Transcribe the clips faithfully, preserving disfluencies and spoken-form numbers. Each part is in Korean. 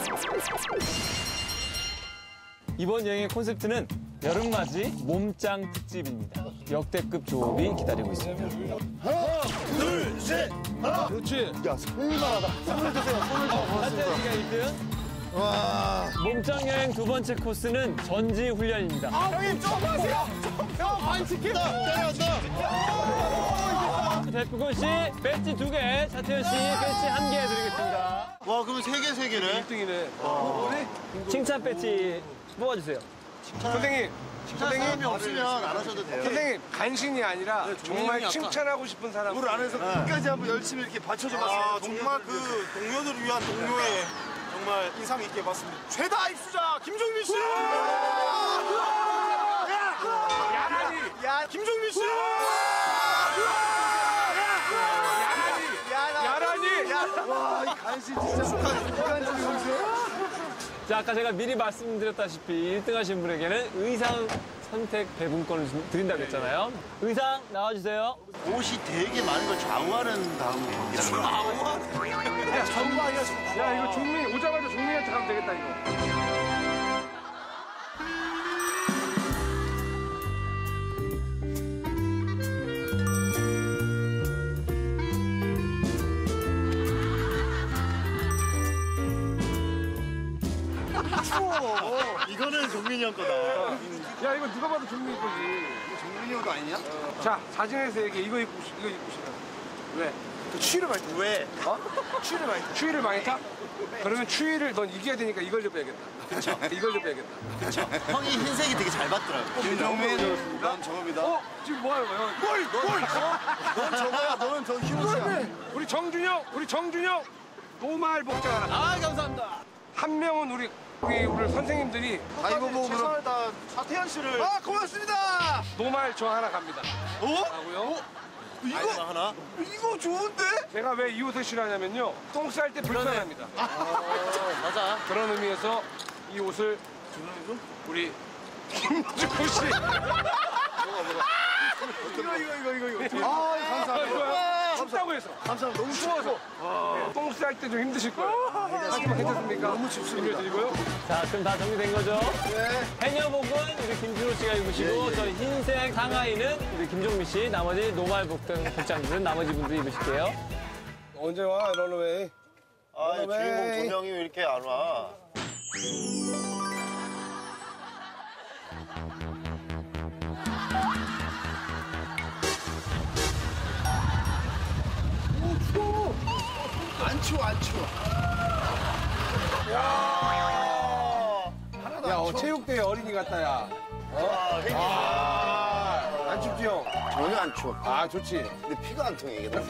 이번 여행의 콘셉트는 여름맞이 몸짱 특집입니다. 역대급 조업이 기다리고 있습니다. 하나, 둘, 셋, 하나. 그렇지. 야, 설마하다. 손을 드세요, 손을 더. 하태현 씨가 일 등. 와. 몸짱 여행 두 번째 코스는 전지 훈련입니다. 아, 형님, 좀 하세요. 형, 반칙해. 때려간다. 백구건 씨 배지 두 개, 차태현 씨 배지 한 개 드리겠습니다. 와, 그러면 세 개, 세 개네. 일 등이네. 칭찬 배지 뽑아주세요. 선생님, 선생님 사람이 없으면 안 하셔도 돼요. 선생님 간신이 아니라 정말 칭찬하고 싶은 사람. 물 안에서 끝까지 한번 열심히 이렇게 받쳐줘봤어요. 아, 정말 그 동료들을 위한 동료의 정말 인상 있게 봤습니다. 최다 입수자 김종민 씨! 야라니, 야, 김종민 씨! 야라니, 와, 이 간신 진짜 습관적인 거죠? 자, 아까 제가 미리 말씀드렸다시피 일 등 하신 분에게는 의상 선택 배분권을 드린다고 했잖아요. 의상 나와주세요. 옷이 되게 많은 걸 좌우하는 다음 곡이라는 야, 전부 아니야. 야, 이거 종민 오자마자 종민한테 가면 되겠다 이거. 추워. 이거는 종민이 형 거다. 야, 이거 누가 봐도 종민 거지. 종민이 형도 아니냐? 자, 사진에서 얘기해. 이거 입고 싶- 이거 입고 싶어. 왜? 그 추위를 많이 타. 왜? 어? 추위를 많이 타. 추위를 많이 타? 그러면 추위를 넌 이겨야 되니까 이걸 입어야겠다. 그렇죠. 이걸 입어야겠다. 형이 흰색이 되게 잘 받더라고. 김종민, 넌 저겁니다. 어? 지금 뭐 하는 거야? 뭘? 뭘? 넌 저거야, 너는 저 흰옷이야. 우리 정준영, 우리 정준영 노말 복장 하나. 아, 감사합니다. 한 명은 우리 우리 우리 선생님들이 다 입어보고 그럼. 최선을 다 차태현 씨를 아, 고맙습니다. 노말 저 하나 갑니다. 어? 하고요. 이거 하나? 이거 좋은데? 제가 왜 이 옷을 싫어하냐면요. 똥 쌀 때 불편합니다. 맞아. 그런 의미에서 이 옷을 우리 김주호 씨. 이거, 이거, 이거, 이거, 이거. 아, 감사합니다. 춥다고 해서. 감사합니다. 너무 추워서. 똥 쌀 때 좀 힘드실 거예요. 하지만 괜찮습니까? 너무 춥습니다. 드리고요. 자, 그럼 다 정리된 거죠? 네. 해녀복은 우리 김준호 씨가 입으시고, 예, 예. 저 흰색 상하이는 우리 김종민 씨, 나머지 노말 복등 복장들은 나머지 분들이 입으실게요. 언제 와, 런어웨이? 아, 주인공 두 명이 왜 이렇게 안 와? 안 추워, 안 추워. 야, 어, 체육대회 어린이 같다, 야. 아, 혜기. 아, 안 춥지, 형? 전혀 안 추워. 아, 좋지. 근데 피가 안 통해, 이게 너무.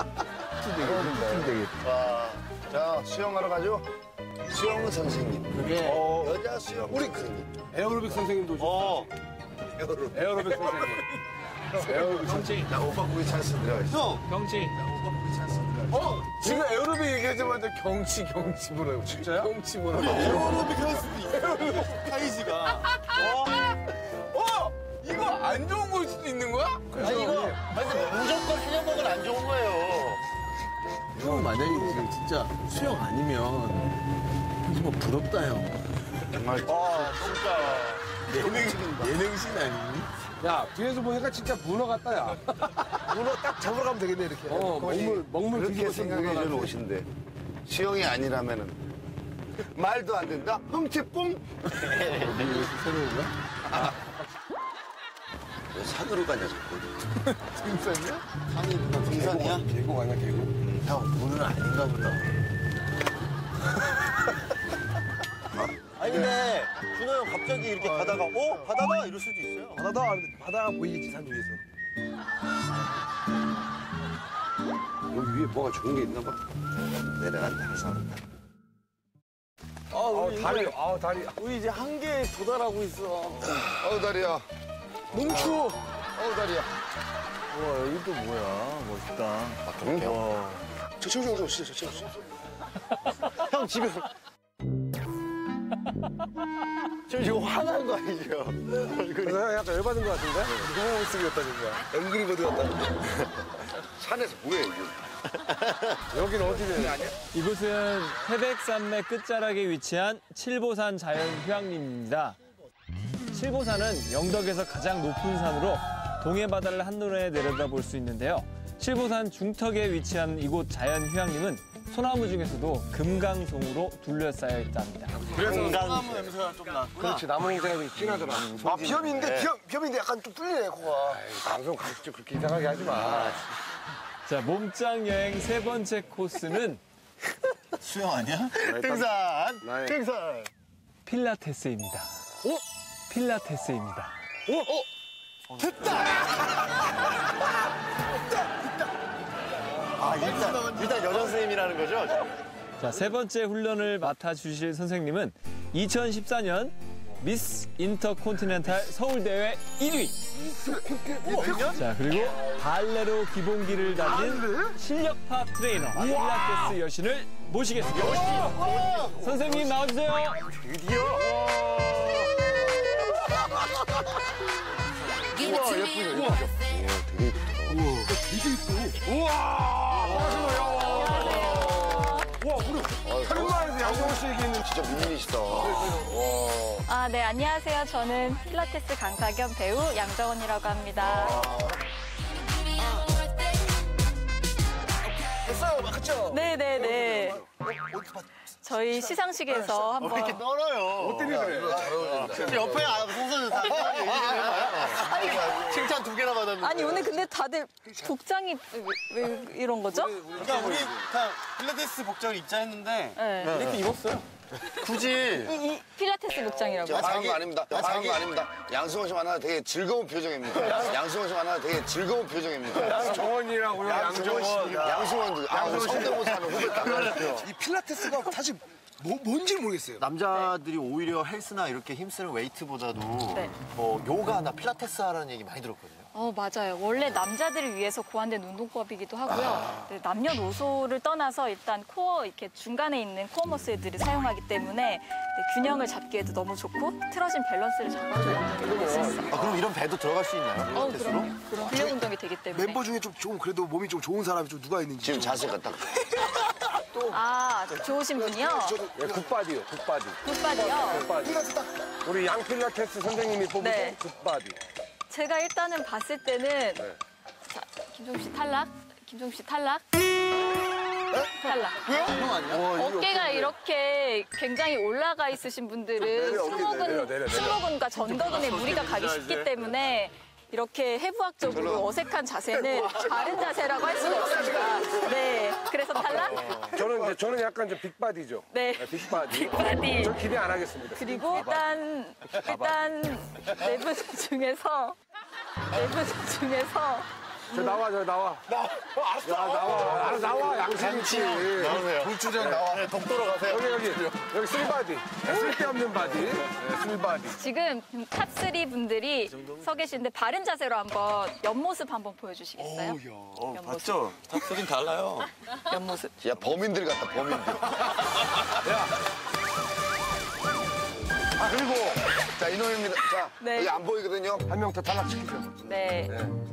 와, 자, 수영하러 가죠? 수영 선생님. 그게 여자 수영 우리 선생님. 에어로빅 선생님도 오셨어. 어, 에어로. 에어로빅 선생님. 에어로빅 선생님. 나 오빠 거기 찬스 들어가 있어. 경치. 어? 지금 에어로빅 얘기하자마자 경치, 경치 뭐라고. 진짜요? 경치 뭐라고. 에어로빅 할 수도 있어. 타이즈가. 어? 이거 안 좋은 걸 수도 있는 거야? 아니, 이거. 근데 무조건 해녀복은 안 좋은 거예요. 형 만약에 지금 진짜 수영 아니면 정말 부럽다 형. 정말. 아, 진짜. 예능 예능신 아니니? 야, 뒤에서 보니까 진짜 문어 같다, 야. 문어 딱 잡으러 가면 되겠네 이렇게. 어, 먹물, 먹물 그렇게 뒤집어서 생각해 주는 문어 옷인데. 수영이 아니라면은. 말도 안 된다? 흠치 뽕? 새로운 거야? 왜 산으로 가냐, 자꾸. 등산이야? 산이 등산이야? 계곡 아니야, 계곡? 형 문은 아닌가 보다. 아니, 근데 준호 형 갑자기 이렇게 가다가, 어? 바다다? 이럴 수도 있어요. 바다다 바다가 보이겠지 산 위에서. 여기 위에 뭐가 좋은 게 있나 봐. 내려간다, 항상. 아 어, 우리 다리, 아, 다리. 우리 이제 한계에 도달하고 있어. 어우, 다리야. 너무 추워. 어우, 다리야. 와 여기 또 뭐야 멋있다. 아, 그럼요. 저 채우, 저 채우, 저 채우, 저 채우. 형 지금 지금 이거 화난 거 아니죠? 그래서 약간 열받은 것 같은데? 너무 못쓰게 했다는 거야. 앵그리버드 같다는 산에서 뭐해, 이게? 여기는 어디래? 이곳은 태백산맥 끝자락에 위치한 칠보산 자연휴양림입니다. 칠보산은 영덕에서 가장 높은 산으로 동해 바다를 한눈에 내려다볼 수 있는데요. 칠보산 중턱에 위치한 이곳 자연휴양림은 소나무 중에서도 금강송으로 둘러싸여 있답니다. 그래서 소나무 냄새가 좀 났구나. 그렇지, 나무 냄새가 좀 진하더라. 아, 비염인데, 비염, 비염인데 약간 좀 뚫리네, 코가. 방송 가르쳐 그렇게 이상하게 하지 마. 자, 몸짱 여행 세 번째 코스는 수영 아니야? 등산! 나의- 등산! 필라테스입니다. 오? 필라테스입니다. 오! 오! 됐다! 아, 일단, 일단 여자 선생님이라는 거죠? 자, 세 번째 훈련을 맡아주실 선생님은 이천십사 년 미스 인터콘티넨탈 서울대회 일 위. 자, 그리고 발레로 기본기를 다진 실력파 트레이너 필라테스 여신을 모시겠습니다. 선생님 나와주세요. 드디어! 우와, 예쁘네. 우와, 되게 예쁘다. 우와, 우리 카리스마에서 양정호 씨 얘기했는 진짜 미인이시다. 아, 네, 안녕하세요. 저는 필라테스 강사 겸 배우 양정원이라고 합니다. 됐어요, 그쵸? 네네네. 저희 시상식에서 왜 이렇게 한번 떨어요? 어떻게 그래? 옆에 아, 선수들 다 칭찬 두 개나 받았는데. 아니 오늘 근데 다들 복장이 왜, 왜 이런 거죠? 그러니까 우리 다 필라테스 복장을 입자 했는데 네. 이렇게 입었어요. 굳이. 이, 이 필라테스 복장이라고요? 잘한 거 아닙니다. 잘한 거 아닙니다. 양승원 씨 만나서 되게 즐거운 표정입니다. 양승원 씨 만나서 되게 즐거운 표정입니다. 정원이라고요, 양정원. 양승원, 아, 성대모사 하는 후배 딱 알았어요. 이 필라테스가 사실 뭐, 뭔지 모르겠어요. 남자들이 오히려 헬스나 이렇게 힘쓰는 웨이트보다도 네. 뭐 요가나 필라테스 하라는 얘기 많이 들었거든요. 어, 맞아요. 원래 남자들을 위해서 고안된 운동법이기도 하고요. 네, 남녀노소를 떠나서 일단 코어, 이렇게 중간에 있는 코어 머슬들을 사용하기 때문에 네, 균형을 잡기에도 너무 좋고 틀어진 밸런스를 잡아줘야 할 수 있어요. 아, 그럼 이런 배도 들어갈 수 있나요? 어, 필라테스로? 그럼요. 그럼 근력 운동이 되기 때문에. 멤버 중에 좀 좋은 그래도 몸이 좀 좋은 사람이 좀 누가 있는지. 지금 자세가 딱. 아, 좋으신 분이요? 네, 굿바디요, 굿바디. 굿바디요? 굿바디. 우리 양 필라테스 선생님이 뽑으신 네. 굿바디. 제가 일단은 봤을 때는 자, 김종국 씨 탈락, 김종국 씨 탈락, 탈락. 어깨가 이렇게 굉장히 올라가 있으신 분들은 승모근, 승모근과 전거근에 무리가 가기 쉽기 때문에 이렇게 해부학적으로 어색한 자세는 바른 자세라고 할 수가 없습니다. 네, 그래서 탈락. 저는 이제 저는 약간 좀 빅바디죠. 네, 빅바디. 빅바디. 저 기대 안 하겠습니다. 그리고 일단 일단 네 분 중에서 네 분 중에서 저 나와, 저 나와. 나와. 야, 나와. 아, 나와. 양심있지. 나오세요. 불주장 나와. 네, 독도로 가세요. 여기, 여기. 여기 쓸바디. 네, 쓸데없는 바디. 네, 쓸바디. 지금 탑삼 분들이 서 계신데 바른 자세로 한번 옆모습 한번 보여주시겠어요? 어, 봤죠? 탑소린 달라요. 옆모습. 야, 범인들 같다, 범인들. 아, 그리고. 자, 이놈입니다. 자, 네. 여기 안 보이거든요. 한 명 더 탈락시키죠. 네.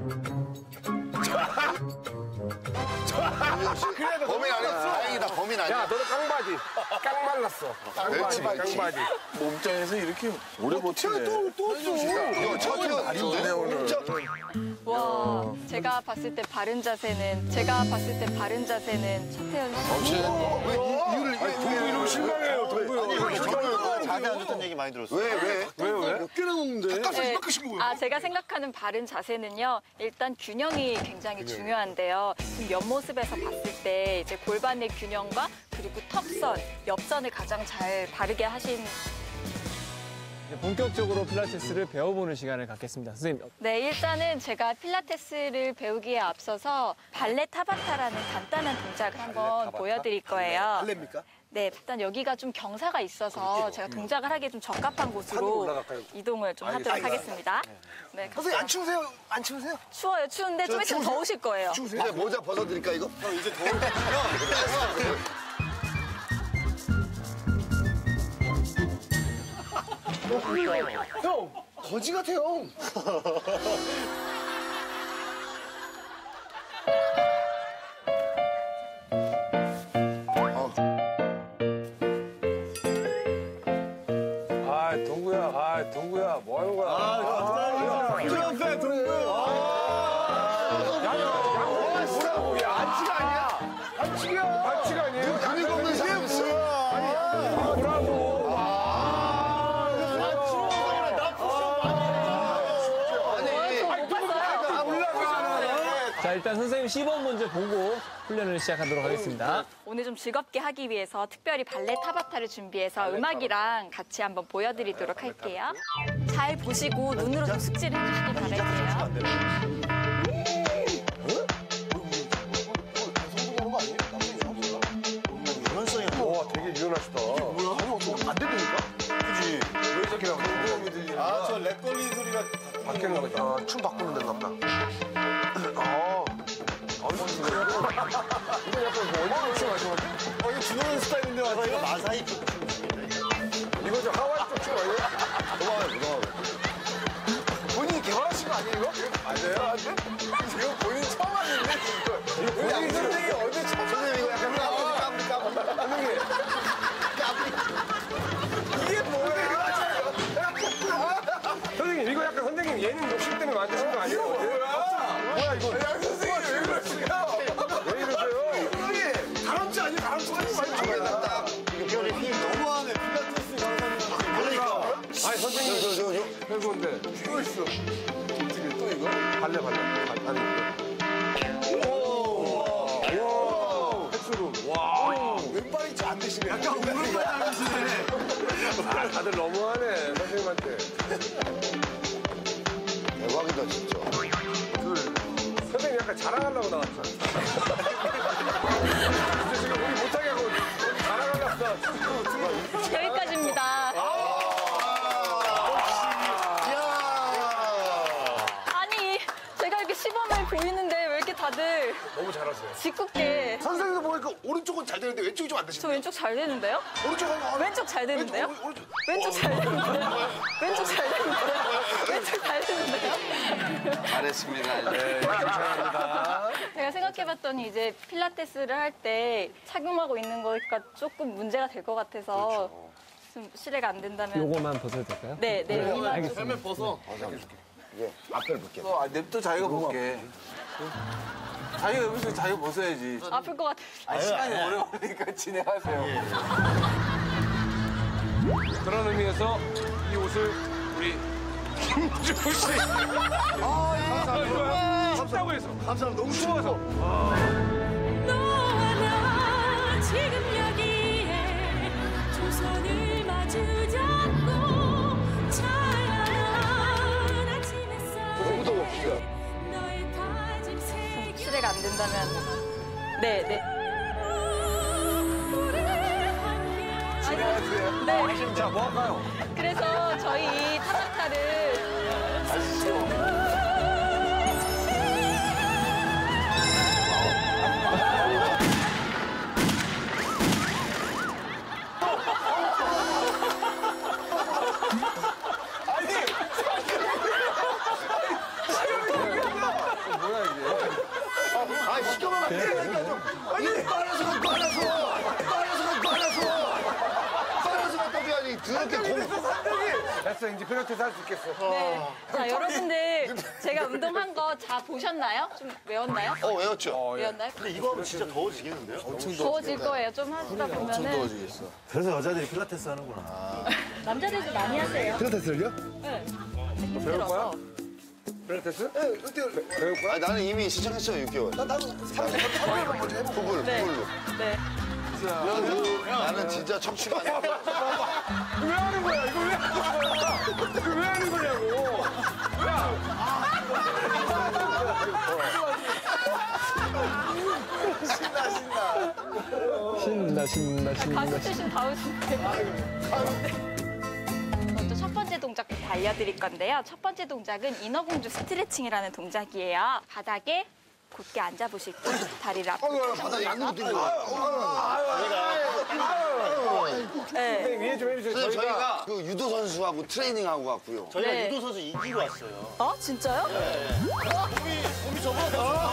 범인 아니야. 다행이다, 범인 아니야. 야, 너도 깡바디. 깡 말랐어. 멸치 깡바디, 발치. 깡바디. 몸짱에서 이렇게 오래 버티네. 이거 첫 네, 오늘. 와, 제가 봤을 때 바른 자세는 제가 봤을 때 바른 자세는 차태현 씨. 이유를, 동구 이러고 실망해요, 동구. 자세 안 좋다는 얘기 많이 들었어요. 왜, 왜? 왜, 왜? 몇 개나 먹는데? 네. 아, 제가 생각하는 바른 자세는요. 일단 균형이 굉장히 중요한데요. 지금 옆모습에서 봤을 때 이제 골반의 균형과 그리고 턱선, 옆선을 가장 잘 바르게 하신. 이제 본격적으로 필라테스를 배워보는 시간을 갖겠습니다. 선생님, 네, 일단은 제가 필라테스를 배우기에 앞서서 발레 타바타라는 간단한 동작을 한번 보여드릴 거예요. 발레입니까? 네, 일단 여기가 좀 경사가 있어서 제가 동작을 하기에 좀 적합한 곳으로 올라갈까요? 이동을 좀 하도록 하겠습니다. 네, 선생님 안 추우세요? 안 추우세요? 추워요. 추운데 좀 있으면 더우실 거예요. 이제 모자 벗어드릴까, 이거? 이제 더울 때 형 거지 같아 형. 아, 동구야, 아, 동구야, 뭐 하는 거야? 아, 트럼펫 동료. 뭐라고? 야, 안치가 아니야? 안치기야. 안치가 아니에요? 근육 없는 사람 있어. 아, 뭐라고? 자, 일단 선생님 시범 문제 보고 훈련을 시작하도록 하겠습니다. 오늘 좀 즐겁게 하기 위해서 특별히 발레 타바타를 준비해서 음악이랑 같이 한번 보여드리도록 할게요. 잘 보시고 눈으로 좀 숙지를 해주시길 바랄게요. 와, 되게 유연하시다. 안 된다니까? 그지? 왜 이렇게 공공이 들리는 아, 저 렉 걸리는 소리가 바뀌는 거죠. 아, 춤 바꾸는 데인가 보다. 아, 이거 약간 뭐 얼마나 춤 하시는데? 어, 이거 준호는 스타일인데 와서 이거 마사이. 이거 저 하와이 쪽 춤 아니에요? 고마워요, 고마워요. 본인이 개발하신 거 아니에요 이거? 아니에요? 이거 본인 처음 하는데 이거. 이거 본인 선생님이 어디 처음 선생님 이거 약간 까불이 까불이 까불이. 하는 게. 이게 뭐예요? 선생님 이거 약간 선생님 예능 욕심 때문에 만드신 거 아니에요? 뭐야? 뭐야 이거? 야 선생님 왜 그러시냐? 왜 이러세요? 선생님 다람쥐 아니에요? 다람쥐 많이 좋아했다. 이거 별이 힘 너무하네. 필라테스 강사님. 그러니까. 아니 선생님 저, 저, 저. 해보는데 또 있어. 어떻게 또 이거? 발레 발레 발레 이거. 와. 횟수로. 와. 왼발이 잘 안 되시네. 약간 오른발 닮으시네. 아, 다들 너무하네 선생님한테. 대박이다 진짜. 선생님 약간 자랑하려고 나왔어. 근데 지금 우리 못하게 하고 자랑하려고 나왔어. 여기까지입니다. 아니, 제가 이렇게 시범을 보이는데 왜 이렇게 다들 너무 잘하세요. 짓궂게. 선생님도 보니까 오른쪽은 잘 되는데 왼쪽이 좀 안 저 되시네. 왼쪽 잘 되는데요? 오른쪽은 아, 왼쪽 잘 되는데요? 왼쪽, 오른쪽. 왼쪽 잘 되는데요? 왼쪽 잘 되는데요? 왼쪽 잘 되는데요? 잘했습니다. 네, 감사합니다. 제가 생각해봤더니 이제 필라테스를 할 때 착용하고 있는 거니까 조금 문제가 될 것 같아서 좀 실례가 안 된다면 요거만 벗어도 될까요? 네, 네, 여기만 좀 헬멧 벗어. 이게 앞을 볼게. 아, 냅둬 자기가 볼게. 자기가 여기서 자기가 벗어야지. 아플 것 같아요. 아, 시간이 오래 걸리니까 진행하세요. 그런 의미에서 이 옷을 우리 김주호 씨. 아, 감사합니다. 춥다고 해서. 감사합니다. 너무 추워서. 너와 나 지금 여기에 두 손을 마주 잡고 찬란한 아침 햇살 너의 다짐 새겨 실례가 안 된다면 네, 네. 진행하세요. 네. 자, 뭐 할까요? 그래서 저희 타바타를 뭐야, 이게? 아, 시켜봐. 아니, 빨아서 가, 빨아서. 빨아서 가, 빨아서. 빨아서 갖다 줘야지. 더럽게 공. 됐어, 이제 필라테스 할 수 있겠어. 네. 자, 여러분들 제가 운동한 거 다 보셨나요? 좀 외웠나요? 어, 외웠죠? 외웠나요? 근데 이거 하면 진짜 더워지겠는데요? 더워질 거예요. 좀 하다 보면은 그래서 여자들이 필라테스 하는구나. 남자들도 많이 하세요. 필라테스를요? 네. 배울 거야? 힘들어서. 필라테스? 네, 어때요? 배울 거야? 아, 나는 이미 신청했어요, 육 개월. 나 나도 삼 년 먼저 해보고. 구불, 네. 구불로. 네. 나는 진짜 척추가 아니야. 왜 하는 거야? 이거 왜 하는 거야? 이거 왜 하는 거냐고. 신나, 신나, 신나. 가수 출신 다우신데. 먼저 첫 번째 동작부터 알려드릴 건데요. 첫 번째 동작은 인어공주 스트레칭이라는 동작이에요. 바닥에 곧게 앉아보실 분 다리를 앞으로 어, 바닥에 양도 뛰는 거. 네. 위에 좀 해주세요. 선생님, 저희가 저희가 그 유도 선수하고 트레이닝하고 왔고요. 저희가 네. 유도 선수 이기고 왔어요. 어? 진짜요? 몸이 저보다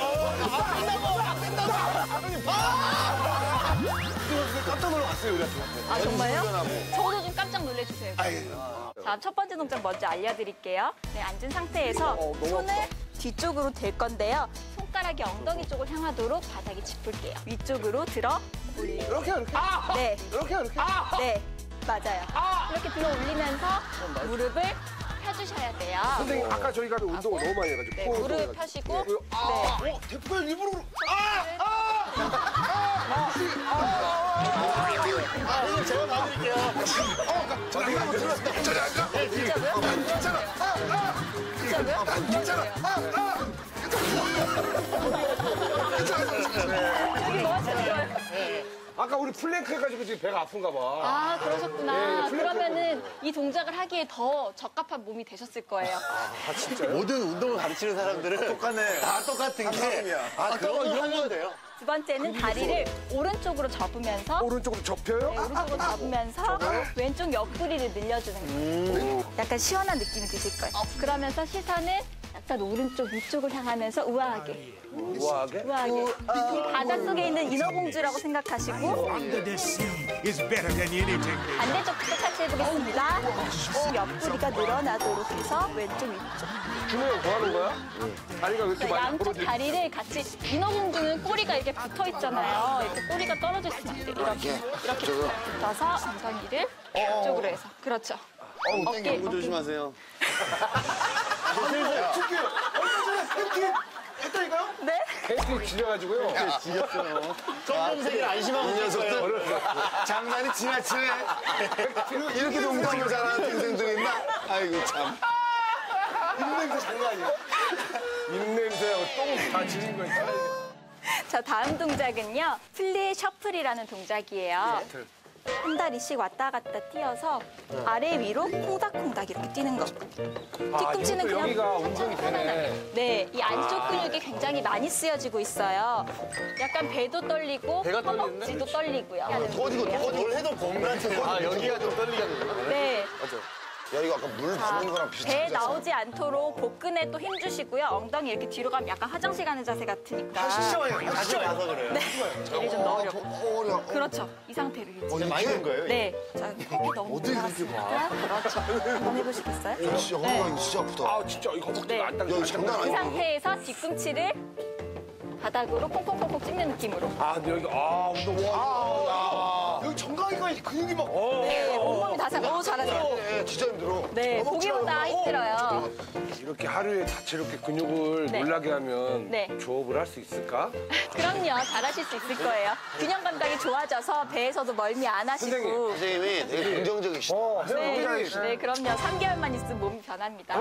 깜짝 놀랐어요, 우리 같은 아, 정말요? 저도 좀 깜짝 놀래주세요. 자, 첫 번째 동작 먼저 알려드릴게요. 네, 앉은 상태에서 손을 뒤쪽으로 댈 건데요. 손가락이 엉덩이 쪽을 향하도록 바닥에 짚을게요. 위쪽으로 들어 올리고. 이렇게 이렇게 네, 이렇게 이렇게. 네, 맞아요. 이렇게 들어 올리면서 무릎을 펴주셔야 돼요. 선생님 아까 저희가 운동을 너무 많이 해가지고. 네, 코어 무릎 운동해가지고. 펴시고. 네. 네. 어, 대표가 일부러. 그러- 제가 봐드릴게요. 저리 가, 저리 앉아. 진짜로요? 괜찮아. 진짜로요? 괜찮아. 여기 뭐 하시는 거예요? 아까 우리 플랭크 해가지고 지금 배가 아픈가 봐. 아, 그러셨구나. 네, 플랫폼. 그러면은 이 동작을 하기에 더 적합한 몸이 되셨을 거예요. 모든 운동을 가르치는 사람들은 똑같네. 다 똑같은 게. 아, 그런 걸 하면 돼요. 두 번째는 다리를 오른쪽으로 접으면서 오른쪽으로 접혀요? 네, 오른쪽으로 접으면서 왼쪽 옆구리를 늘려주는 거예요. 약간 시원한 느낌이 드실 거예요. 그러면서 시선은 약간 오른쪽 위쪽을 향하면서 우아하게. 우아하게? 우아하게. 이 바닷속에 있는 인어공주라고 생각하시고 반대쪽도 똑같이 해보겠습니다. 옆구리가 늘어나도록 해서 왼쪽 위쪽. 준호 뭐 하는 거야? 다리가 왜 이렇게 많이 양쪽 벌어져? 다리를 같이 인어공주는 꼬리가 이렇게 붙어 있잖아요. 이렇게 꼬리가 떨어져 있으면 안 돼요. 이렇게 이렇게 붙어서 엉덩이를 이쪽으로 해서 그렇죠. 어깨 어깨 조심하세요. 했다니까요? 네. 팬티 지려가지고요. 지겼어요. 검정색이 안심하고 녀석들. 장난이 지나치네. 이렇게 농담을 잘하는 동생도 있나? 아이고, 참. 입냄새 장난 아니야. 입냄새하고 똥 다 지린 거니까. 자, 다음 동작은요. 플리 셔플이라는 동작이에요. 한 다리씩 왔다 갔다 뛰어서 아래 위로 콩닥콩닥 이렇게 뛰는 거. 뒤꿈치는 이것도 그냥 여기가 운동이 되네. 네, 이 안쪽 근육이 굉장히 많이 쓰여지고 있어요. 약간 배도 떨리고 배가 떨리는데? 허벅지도 떨리고요. 더디고, 더디고. 뭘 해도 범 같은 거. 아, 여기가 좀 떨리게 하는 네. 야, 이거 아까 물 받는 거랑 배 비슷하지 않아? 나오지 않도록 복근에 또 힘 주시고요. 엉덩이 이렇게 뒤로 가면 약간 화장실 가는 자세 같으니까. 자주 가서 그래요. 네, 배를 좀 넣으려고. 어, 어려. 그렇죠. 이 상태로 유지. 진짜 많이 된 거예요? 네. 자, 이렇게 너무 어디 그렇게 봐? 그렇죠. 한번 해보시겠어요? 야, 진짜 허리가 이거 진짜 아프다. 아, 진짜 이거 허벅지가 네. 안 당겨. 야, 이거 장난 이 아니야. 상태에서 뒤꿈치를 바닥으로 콩콩콩콩 찍는 느낌으로. 아, 근데 여기, 아, 운동 와. 여기 정강이가 근육이 막. 네, 온몸이 다 상. 오, 잘하세요. 네, 진짜 힘들어. 네, 보기보다 힘들어요. 이렇게 하루에 다채롭게 근육을 네. 놀라게 하면 네. 조업을 할 수 있을까? 그럼요, 잘하실 수 있을 거예요. 균형 감각이 좋아져서 배에서도 멀미 안 하시고. 선생님이 되게 긍정적이시다. 어, 네, 해보자. 네, 그럼요. 삼 개월만 있으면 몸이 변합니다.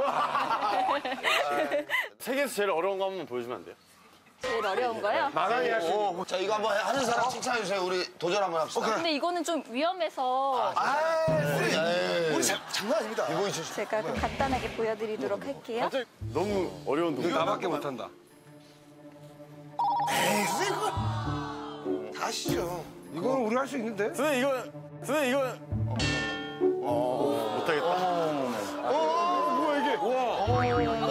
세계에서 제일 어려운 거 한번 보여주면 안 돼요? 제일 어려운 거요? 마당이 할수 있는. 자, 이거 한번 하는 사람 칭찬해주세요. 우리 도전 한번 합시다. 근데 이거는 좀 위험해서 우리 자, 장난 아닙니다. 이거 있으시 제가 그 간단하게 보여드리도록 할게요. 너무 어려운 동작. 나밖에 못한다. 다 하시죠. 이거는 우리 할 수 있는데? 선생님 이거 선생님 이거 어, 못하겠다. 어, 뭐야 이게? 와. 와.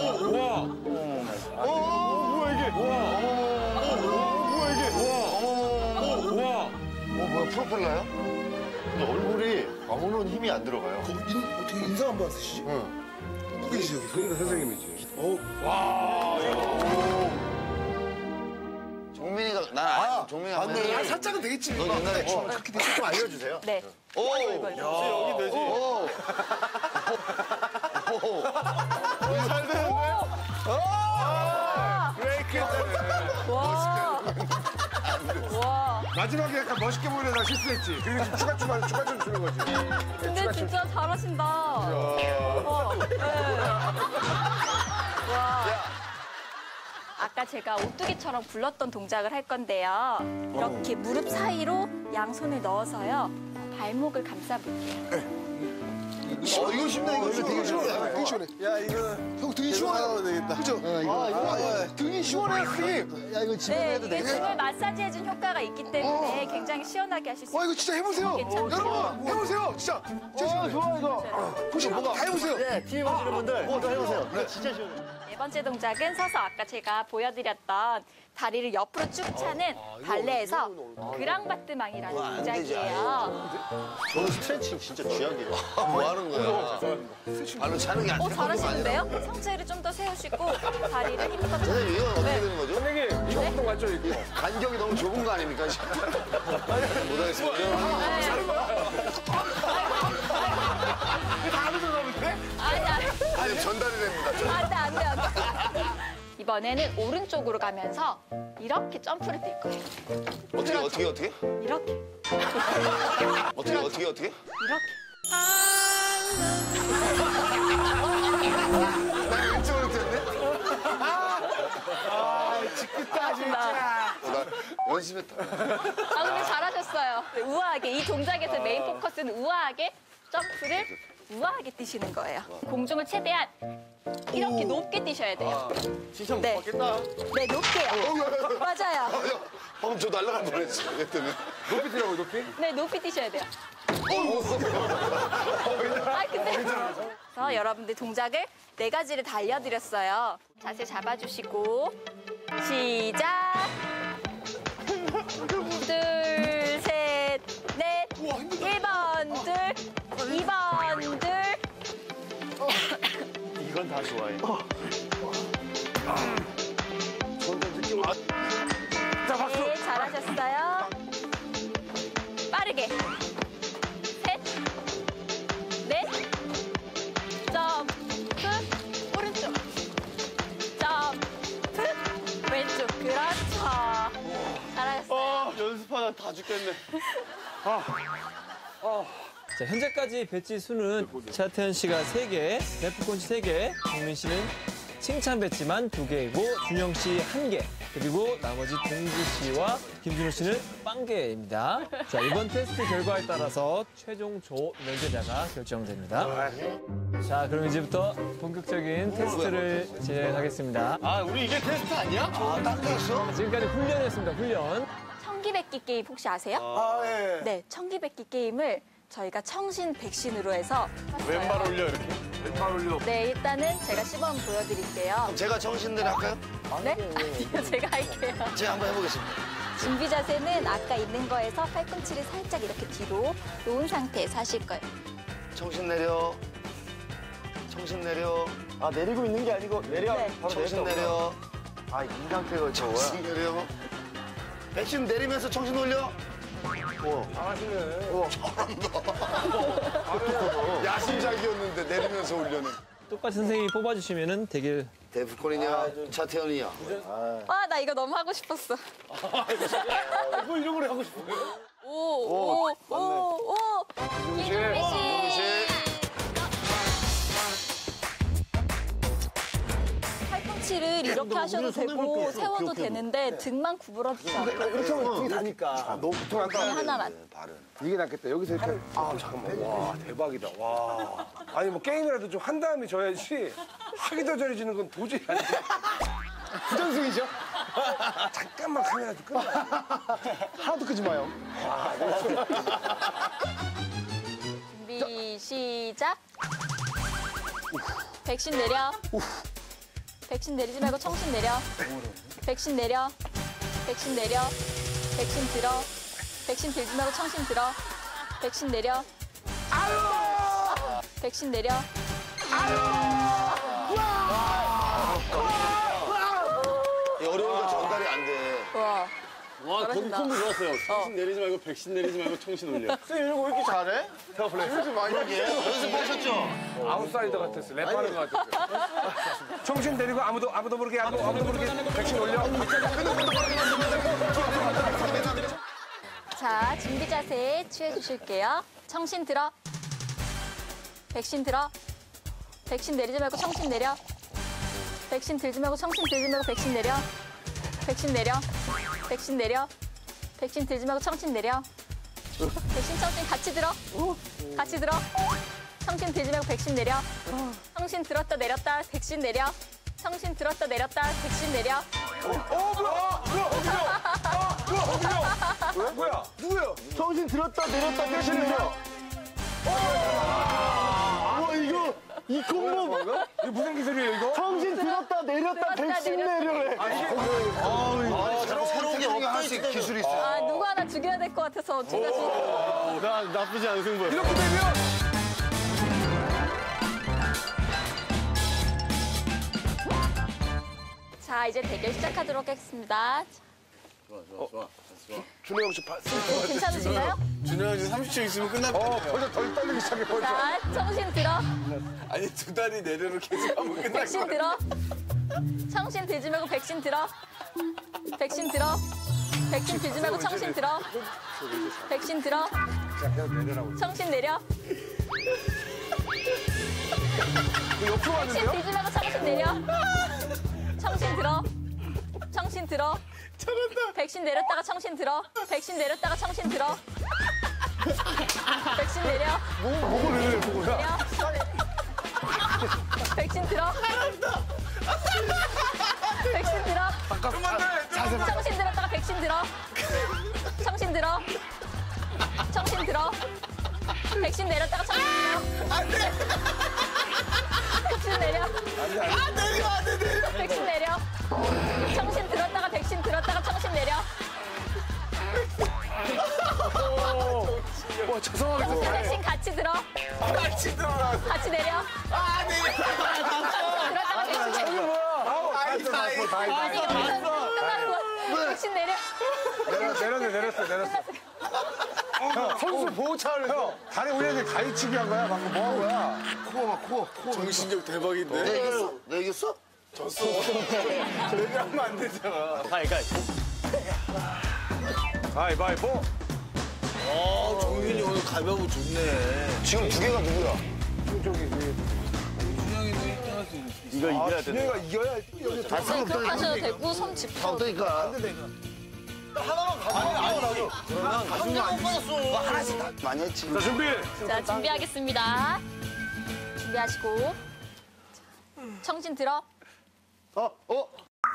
뭐야 이게? 와. 뭐야 이게? 와. 와. 어, 뭐야, 프로펠러요? 근데 얼굴이 아무런 힘이 안 들어가요. 인, 어떻게 인상 한번 쓰시지? 응. 누구이시죠? 그러니까 선생님이지. 종민이가, 난 아니, 종민이가. 아, 네. 아, 살짝은 되겠지. 너 옛날에 춤을 그렇게 되게 좀 알려주세요. 네. 오! 이거, 이거. 혹시 여기 되지? 오! 오! 잘 되는데? 브레이크 했잖아요. 와. 와. 마지막에 약간 멋있게 보이려다 실수했지. 그리고 지금 추가 춤, 추가 춤 추는 거지. 근데 진짜 잘하신다. 와. 네. 와. 아까 제가 오뚜기처럼 굴렀던 동작을 할 건데요. 이렇게 무릎 사이로 양손을 넣어서요. 발목을 감싸볼게요. 어, 이거 쉽네, 이거 되게 시원해. 되게 시원해. 야, 이거 형 등이 시원해. 되겠다. 그죠? 어, 이거. 아, 이거 등이 시원해, 선생님. 야, 이거 집에 네, 해도 이게 되겠다. 등을 마사지해준 효과가 있기 때문에 굉장히 시원하게 하실 수 와, 있어요. 이거 진짜 해보세요. 괜찮죠? 여러분, 해보세요. 진짜. 진짜 좋아, 이거. 보시고 다 해보세요. 네, 티비 보시는 분들 뭐 더 해보세요. 네, 진짜 시원해. 네 번째 동작은 서서 아까 제가 보여드렸던 다리를 옆으로 쭉 차는 발레에서 그랑바트망이라는 동작이에요. 저는 스트레칭 진짜 쥐약이에요. 뭐 하는 거야? 발로 차는 게 어, 아니라. 잘하시는데요? 상체를 좀 더 세우시고 다리를 힘껏 차. 선생님, 이건 어떻게 네. 되는 거죠? 선생님, 이거 운동 맞죠, 이거? 간격이 너무 좁은 거 아닙니까? 지금? 못하겠습니다. 아니, 아니, 아니, 전달이 됩니다. 안 돼, 안 돼, 안 돼. 이번에는 오른쪽으로 가면서 이렇게 점프를 뛸 거예요. 어떻게, 어떻게, 어떻게? 이렇게, 어떻게, 어떻게, 어떻게? 이렇게. 나 왼쪽으로 뛰었네? 잘한다. 어, 나 연습했다. 아, 근데 잘하셨어요. 우아하게, 이 동작에서 메인 포커스는 우아하게 점프를 우아하게 뛰시는 거예요. 공중을 최대한 이렇게 높게 뛰셔야 돼요. 진짜 못 네. 받겠다. 네, 높게요. 맞아요. 아, 야, 방금 저 날아갈 뻔했지. 얘 때문에. 높이 뛰라고, 높이? 네, 높이 뛰셔야 돼요. 아, 근데 그래서 여러분들 동작을 네 가지를 다 알려드렸어요. 자세 잡아주시고 시작. 둘, 셋, 넷. 일 번들, 이 번들. 이건 다 좋아해. 네, 잘하셨어요. 빠르게. 셋, 넷. 점프, 오른쪽. 점프, 왼쪽. 그렇죠. 잘하셨어요. 연습하다 다 죽겠네. 자, 현재까지 배지 수는 차태현 씨가 세 개, 레프콘 씨 세 개, 정민 씨는 칭찬 배지만 두 개이고 준영 씨 한 개, 그리고 나머지 동구 씨와 김준호 씨는 영 개입니다. 자, 이번 테스트 결과에 따라서 최종 조 면제자가 결정됩니다. 자, 그럼 이제부터 본격적인 테스트를 진행하겠습니다. 아, 우리 이게 테스트 아니야? 아, 딴 게 있어? 지금까지 훈련이었습니다, 훈련. 청기백기 게임 혹시 아세요? 아, 예. 네, 청기백기 게임을 저희가 청신 백신으로 해서 왼발 올려, 이렇게. 왼발 올려. 네, 일단은 제가 시범 보여드릴게요. 제가 정신대로 할까요? 네? 아니요, 제가 할게요. 제가 한번 해보겠습니다. 준비 자세는 아까 있는 거에서 팔꿈치를 살짝 이렇게 뒤로 놓은 상태에서 하실 거예요. 정신 내려. 정신 내려. 아, 내리고 있는 게 아니고 내려. 네. 정신 내려. 아, 이 상태가 정신 내려. 백신 내리면서 정신 올려. 잘하시네. 야심작이었는데 내리면서 올려는. 똑같이 선생님이 뽑아주시면 대결. 데프콘이냐, 차태현이냐. 아, 나 이거 너무 하고 싶었어. 뭐 이런 걸 하고 싶어. 오, 오, 오, 오. 김준배 씨. 팔꿈치를 이렇게 하셔도 되고 세워도 되는데 등만 구부러 주셔야 돼요. 이렇게 하면 등이 다니까. 너무 불안하다. 하나만. 이게 낫겠다. 여기서 이렇게. 아, 잠깐만. 와, 대박이다. 와. 아니, 뭐 게임이라도 좀 한 다음에 져야지. 하기도 전에 지는 건 도저히 안 돼. 부정승이죠? 잠깐만 카메라 좀 끄자. 하나도 끄지 마요. 준비 시작. 백신 내려. 백신 내리지 말고 청신 내려. 백신 내려. 백신 내려. 백신 들어. 백신 들지 말고 청신 들어. 백신 내려. 백신 내려. 어려운 거 전달이 안 돼. 와. 와, 거기 잘하신다. 콤보 좋았어요. 청신 내리지 말고 백신 내리지 말고 청신 올려. 쌤 이런 거 왜 이렇게 잘해? 연습 많이 하게. 연습하셨죠? 아웃사이더 같았어. 랩하는 것 같았어. 정신 내리고 아무도 아무도 모르게 아무도, 아무도 모르게 백신 올려. 자, 준비 자세 취해 주실게요. 청신 들어. 백신 들어. 백신 내리지 말고 청신 내려. 백신 들지 말고 청신 들지 말고 백신 내려. 백신 내려. 백신 내려. 백신 들지 말고 청신 내려. 백신 청신 같이 들어. 같이 들어. 청신 들지 말고 백신 내려. 청신 들었다 내렸다 백신 내려. 청신 들었다 내렸다 백신 내려. 뭐야? 누구야? 정신 들었다 내렸다 백신 내려. 와 이거 이 콤보 이게 무슨 기술이에요 이거? 정신 들었다 내렸다 들었다 백신 내렸다. 내려래. 아, 자꾸 새로운 게 없다. 할수 있는 기술이 있어. 아, 누구 하나 죽여야 될 것 같아서 두 가지. 나 나쁘지 않은 승부야. 이렇게 되면 자, 이제 대결 시작하도록 하겠습니다. 좋아, 좋아, 좋아. 좋아. 준호 씨 봐. 괜찮으신가요? 준영 형 삼십 초 있으면 끝날 것 어 같아요. 벌써 덜 떨리기 시작해 벌써. 자, 청신 들어. 아니 두 다리 내려로 계속 하면 끝날 것 백신 같아요. 들어. 청신 들지 말고 백신 들어. 백신 들어. 백신 들지 말고 청신 들어. 백신 들어. 청신 내려. 옆으로 백신 왔는데요? 들지 말고 청신 내려. 청신 들어. 청신 들어. 백신 내렸다가 청신 들어. 백신 내렸다가 청신 들어. 백신 내려. 목을 내려 목을. 내려. 백신 들어. 백신 들어. 청신 들었다가 백신 들어. 청신 들어. 청신 들어. 백신 내렸다가 청신 들어. 안 돼. 백신 내려. 안 내려, 안 돼, 내려. 백신 내려. 청신 들었다가 백신 들었다가 청신 내려. 와 죄송하게 백신 같이 들어. 같이 들어. 같이 내려. 아 내려. 들었다가 백신 내려. 아니, 여기서 끝났어. 백신 내려. 내렸네 내렸어 내렸어. 형 선수 보호 차원에서 형 다리 올려야 가위치기 한 거야 방금 뭐 한 거야? 코어 봐 코어 코어. 정신력 대박인데. 내가 이겼어? 내가 이겼어? 졌어. 내려하면 안 되잖아. 가위바위보. 아 정민이 오늘 가벼워 좋네. 지금 두 개가 누구야? 준영이도 일 등 할 수 있어. 이거 이겨야 돼. 준영이가 이겨야 다 그렇게 상관없다. 하셔도 되고 손 짚어. 없다니까. 많이 했지. 자 준비. 자, 준비하겠습니다. 준비하시고. 자, 청진 들어. 어? 어?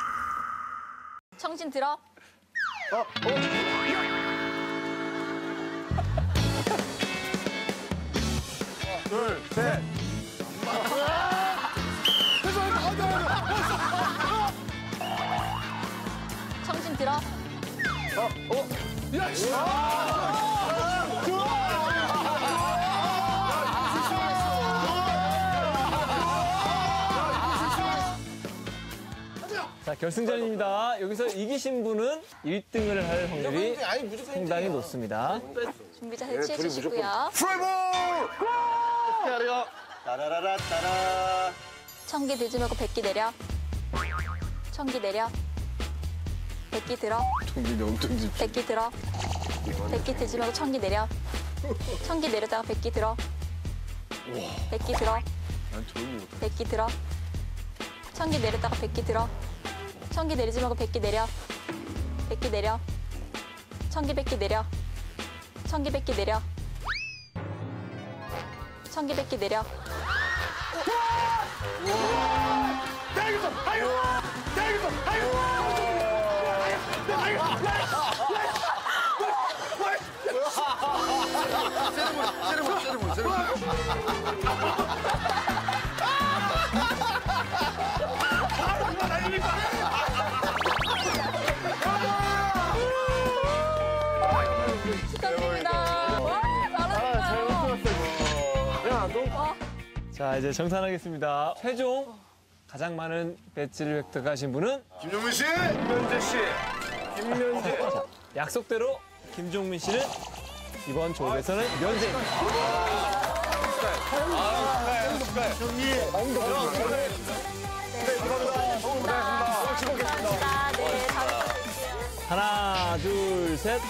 청진 들어. 어? 어? 둘 셋. 청진 들어. 어? 어? 야 씨. 자, 결승전입니다. 여기서 이기신 분은 일 등을 할 확률이 아니 무조건 상당히 높습니다. 준비 잘 해주시고요 프라이볼. 따라라라 따라. 청기 들지 말고 백기 내려. 청기 내려. 백기 들어. 정민이 엄청 집. 백기 들어. 백기 들지 말고 청기 내려. 청기 내렸다가 백기 들어. 백기 들어. 난 조용히 못해. 백기 들어. 청기 내렸다가 백기 들어. 청기 내리지 말고 백기 내려. 백기 내려. 청기 백기 내려. 청기 백기 내려. 청기 백기 내려. 세레모니 세레모니 세레모니. 축하드립니다. 와, 잘하셨어요. 자, 이제 정산하겠습니다. 최종 가장 많은 배지를 획득하신 분은 김종민 씨. 김현재 씨. 김현재. 약속대로 김종민 씨는 이번 조업에서는 면제입니다. 감사합니다. 네, 다음 하나, 둘, 셋.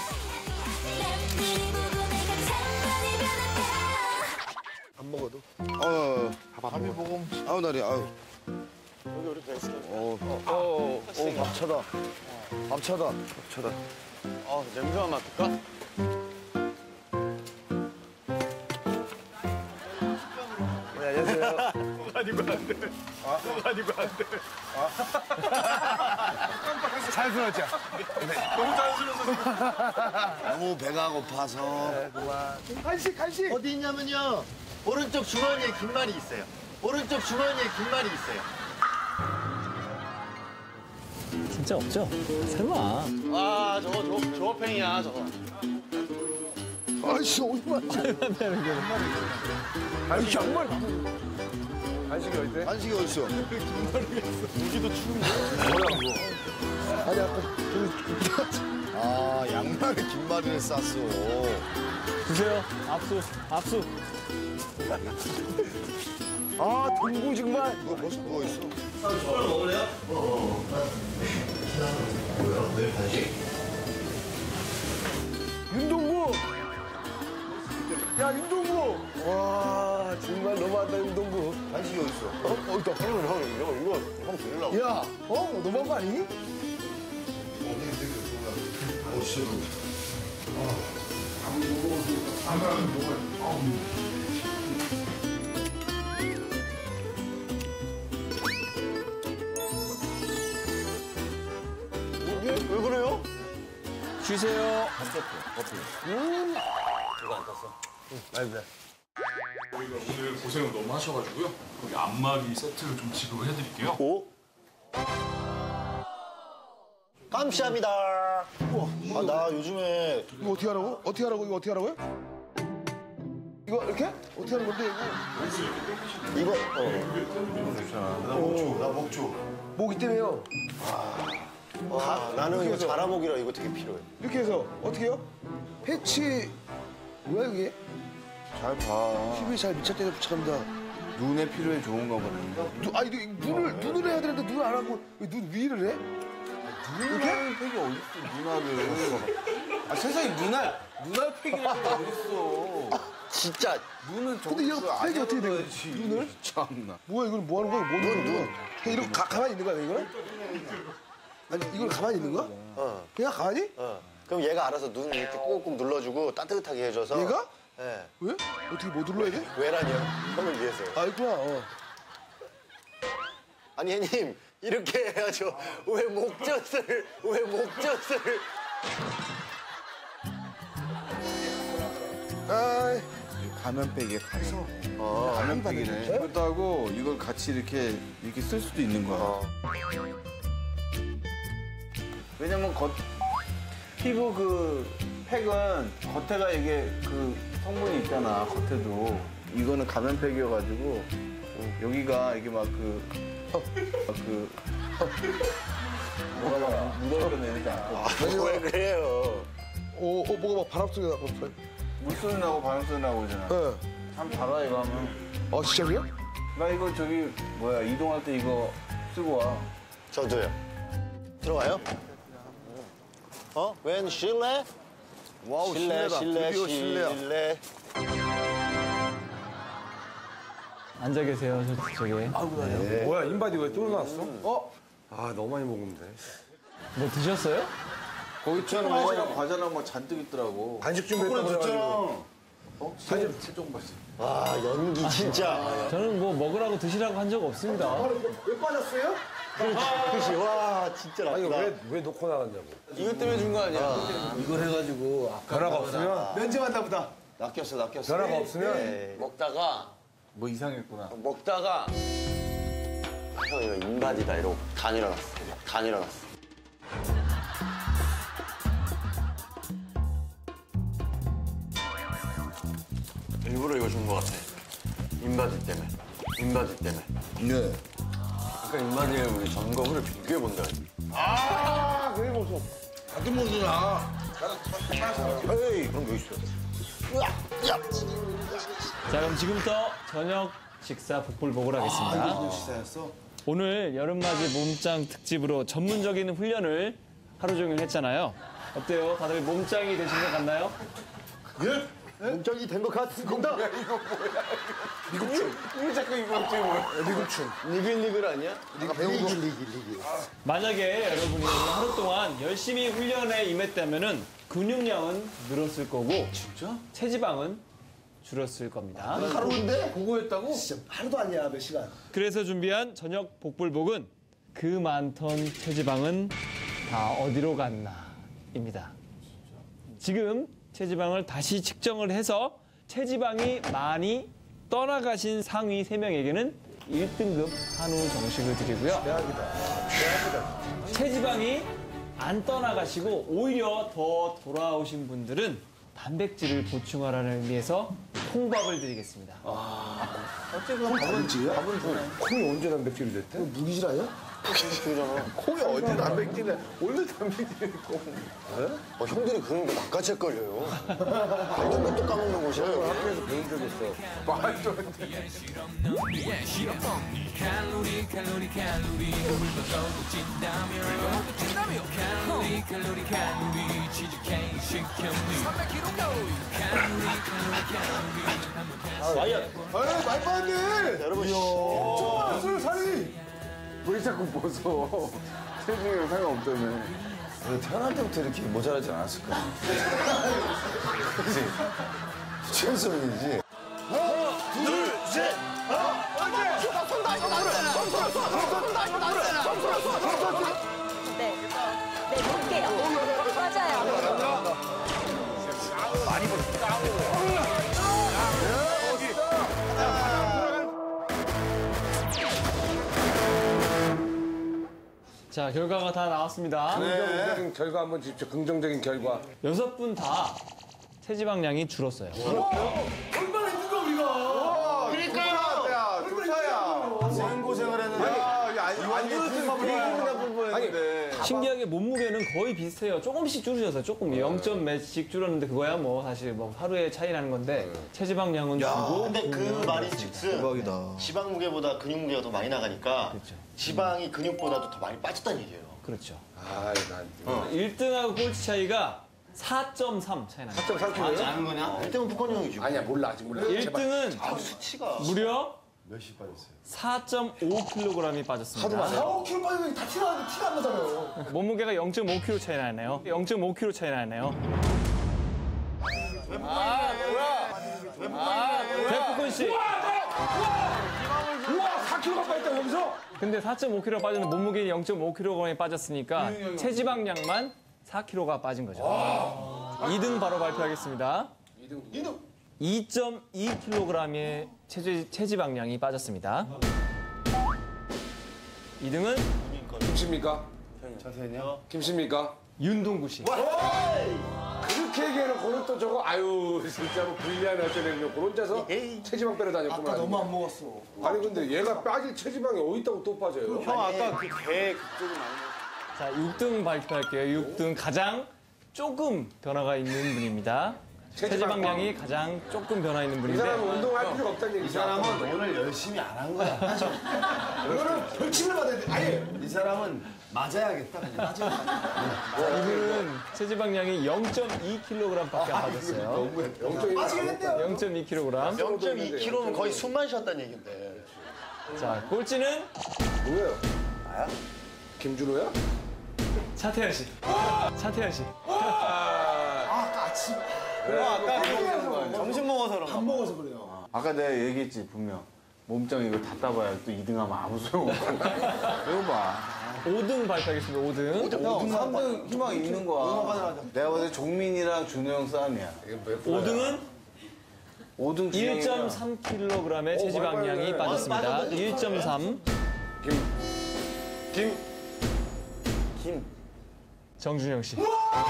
안 먹어도. 어. 밥이 먹어. 아우 나리 아우. 여기 우리 배 있어. 어. 어. 어. 밥 차다. 밥 차다. 밥 차다. 어, 냄새만 맡을까? 아니고 안 돼. 그거 아니고 안 돼. 자연스러웠죠? 너무 자연스러워서. 너무 배가 고파서. 간식, 간식. 어디 있냐면요. 오른쪽 주머니에 긴 말이 있어요. 오른쪽 주머니에 긴 말이 있어요. 진짜 없죠? 설마. 아, 저거, 저거, 저거 팽이야, 저거. 아이씨, 얼마. 아니, 정말. 간식이 어디? 간식이 어딨어? 아니, 아까 저기. 아, 양말에 긴 마리를 쌌어. 주세요. 압수, 압수. 아, 동구 정말. 이거 벌써 누워있어. 윤동구! 야, 윤동구! 와, 정말 너무한다, 윤동구. 간식이 어딨어? 어? 어, 있다. 형, 형, 이거, 이거, 형 들으려고. 야, 어? 너무한 거 아니니? 어, 진짜. 왜, 왜 그래요? 쉬세요. 저희가 오늘 고생을 너무 하셔가지고요. 거기 안마기 세트를 좀 지급을 해드릴게요. 오? 감사합니다. 아, 나 요즘에 이거 어떻게 하라고? 어떻게 하라고? 이거 어떻게 하라고요? 이거 이렇게? 어떻게 하는 건데, 이거? 이거, 어. 나 목주. 목 이때문에요. 아, 나는 이거 자라목이라 이거 되게 필요해. 이렇게 해서, 어떻게 해요? 패치, 뭐야, 이게? 잘 봐. 피부에 잘 미착돼서 부착합니다. 눈에 필요해 좋은가 보네. 눈, 아니, 눈을, 눈을 해야 되는데 눈을 안 하고 왜 눈 위를 해? 눈알 팩이 어딨어, 눈알을. 아, 세상에 눈알, 눈알 팩이라는 게 어딨어. 진짜. 눈은 저거 근데 이거 팩이 어떻게 돼? 눈을? 참나. 뭐야, 이건 뭐 하는 거야? 뭐 하는 거야? 그냥 이렇게 가, 가만히 있는 거야, 이거는? 아니, 이걸 가만히 있는 거야? 어. 그냥 가만히? 어. 그럼 얘가 알아서 눈을 이렇게 꾹꾹 눌러주고 따뜻하게 해줘서. 얘가? 네. 왜? 어떻게 뭐 눌러야 돼? 왜라니요? 형을 위해서요. 아, 있구나, 어. 아니, 형님, 이렇게 해야죠. 왜 목젖을, 왜 목젖을. 아이, 가면백에 가서. 어. 가면백이네. 그렇다고 이걸 같이 이렇게, 이렇게 쓸 수도 있는 거야. 어. 왜냐면 겉 피부 그 팩은 겉에가 이게 그 성분이 있잖아. 겉에도 이거는 가면팩이어가지고 여기가 이게 막 그 그 뭐가 막 묻어버리는 게 않고 아, 왜 그래요? 어, 어, 뭐가 막 바람 소리 나고. 물소리 나고 바람 소리 나고 그러잖아. 예. 참 달아 이거 하면. 아, 진짜로요? 나 이거 저기 뭐야 이동할 때 이거 쓰고 와. 저도요. 들어가요? 어? 웬 실내? 와우, 실내, 실내다. 실내, 드디어 실내야. 실내. 앉아 계세요, 저, 저기. 뭐야, 인바디 왜 또 나왔어? 어? 아, 너무 많이 먹었는데. 뭐 드셨어요? 거기 초콜릿이랑 과자랑 뭐 잔뜩 있더라고. 간식 준비했다고 그래가지고. 어? 사진 최종 봤어. 아, 연기 진짜. 저는 뭐 먹으라고 드시라고 한 적 없습니다. 왜 빠졌어요? 그치, 와, 진짜 아니, 나쁘다. 왜, 왜 놓고 나갔냐고. 이것 때문에 준 거 아니야? 이걸 해가지고 아까 변화가 없으면? 면제받나 보다. 낚였어, 낚였어. 변화가 없으면? 네. 먹다가 뭐 이상했구나. 먹다가 아, 형 이거 인바디다 이러고 간 일어났어. 간 일어났어. 일부러 이거 준 거 같아. 인바디 때문에. 인바디 때문에. 네. 그러니까 인바디를 우리 점검을 비교해 본다. 아, 그래 보소. 아들 모르나. 에이, 그런 거 있어. 자, 그럼 지금부터 저녁 식사 복불 복을 하겠습니다. 식사였어? 오늘 여름맞이 몸짱 특집으로 전문적인 훈련을 하루 종일 했잖아요. 어때요? 다들 몸짱이 되신 것 같나요? 몸짱이 된 것 같습니다. 미국춤. 왜 자꾸 이거 갑자기 뭐야? 미국춤. 니글니글 아니야? 네가 배운 거. 만약에 여러분이 오늘 하루 동안 열심히 훈련에 임했다면은 근육량은 늘었을 거고 진짜? 체지방은 줄었을 겁니다. 하루인데? 그거였다고? 진짜 하루도 아니야, 몇 시간. 그래서 준비한 저녁 복불복은 그 많던 체지방은 다 어디로 갔나입니다. 지금 체지방을 다시 측정을 해서 체지방이 많이 떠나가신 상위 세 명에게는 일 등급 한우 정식을 드리고요. 대박이다. 대박이다. 체지방이 안 떠나가시고 오히려 더 돌아오신 분들은 단백질을 보충하라는 의미에서 콩밥을 드리겠습니다. 어쨌든 밥은 밥은 좋네. 콩이 언제 단백질이 됐대? 무기질 아니야? 콩이 어디 단백질이야? 원래 단백질이 콩. 어, 형들이 그런 거 낚아채 걸려요. 알던 것도 까먹는 곳이에요. 학교에서 배운 적 있어. 말도 안 돼. 아유, 말 빠네. 여러분, 씨. 술 살이. 왜 자꾸 벗어? 체중이랑 상관없다며. 태어날 때부터 이렇게 모자라지 않았을 거야. 그치? 최소이지. 하나, 둘, 셋. 네. 네, 볼게요. 맞아요. 자, 결과가 다 나왔습니다. 긍정적인 결과 한번 주십시오. 긍정적인 결과. 여섯 분 다 체지방량이 줄었어요. 얼마나 힘든가, 우리가. 그러니까요. 야, 좋다야. 생고생을 했는데. 아니, 완전 불법을 했는데. 신기하게 몸무게는 거의 비슷해요. 조금씩 줄으셔서 조금 영 점 몇씩 줄었는데 그거야 뭐 사실 뭐 하루에 차이 나는 건데 체지방량은 줄고 근데 그 말이 즉슨 대박이다. 지방 무게보다 근육 무게가 더 많이 나가니까 지방이 근육보다도 더 많이 빠졌다는 얘기예요. 그렇죠. 아이, 난. 일 등하고 꼴찌 차이가 사 점 삼 차이 납니다. 사 점 삼 킬로요? 작은 거냐? 일 등은 북한 형이지. 아니야, 몰라. 아직 몰라. 일 등은 아, 수치가. 무려 몇씩 빠졌어요? 사 점 오 킬로그램이 빠졌습니다. 사, 오 킬로 빠지면 다 티나는데 티가 안 나잖아요. 몸무게가 영 점 오 킬로그램 차이 나네요. 영 점 오 킬로그램 차이 나네요. 대포콘 씨. 우와, 사 킬로가 빠졌다, 여기서? 근데 사 점 오 킬로그램 빠졌는데 몸무게 영 점 오 킬로그램이 빠졌으니까 체지방량만 사 킬로그램가 빠진 거죠. 이 등 바로 발표하겠습니다. 이 점 이 킬로그램의 체지, 체지방량이 빠졌습니다. 이 등은 김씨입니까? 김씨입니까? 윤동구 씨. 그렇게 얘기해놓고는 또 저거, 아유, 진짜 뭐 불리하네, 어쩌네. 그런 자서 체지방 빼러 다녔구만. 아까 너무 안 먹었어. 아니, 근데 얘가 빠질 체지방이 어디 있다고 또 빠져요? 형 아까 그 개 그쪽이 많이. 자, 육 등 발표할게요. 육 등 가장 조금 변화가 있는 분입니다. 체지방량이 가장 조금 변화 있는 이 분인데 사람은 운동할 필요가 없다는 얘기죠. 이 사람은 오늘 열심히 안 한 거야. 이거는 벌칙을 받아야 돼. 아예. 이 사람은 맞아야겠다. 그냥 맞아야 이분은 체지방량이 영 점 이 킬로그램밖에 안 빠졌어요. 빠지겠는데요. 영 점 이 킬로그램. 영 점 이 킬로그램은 거의 숨만 쉬었다는 얘긴데. 자, 꼴찌는 뭐예요? 나야? 김준호야? 차태현 씨. 차태현 씨. 아까 아침. 아까 점심 먹어서 그런 밥 먹어서 그래요. 아까 내가 얘기했지 분명. 몸짱 이거 다 따봐야 또 이 등하면 아무 소용없고. 이거 봐. 오 등 발표하겠습니다. 오 등. 형 삼 등 희망 있는 거야. 내가 봤을 때 종민이랑 준호 형 싸움이야. 오 등은 오 등 일 점 삼 킬로그램의 체지방량이 빠졌습니다. 일 점 삼. 김. 김. 정준영 씨.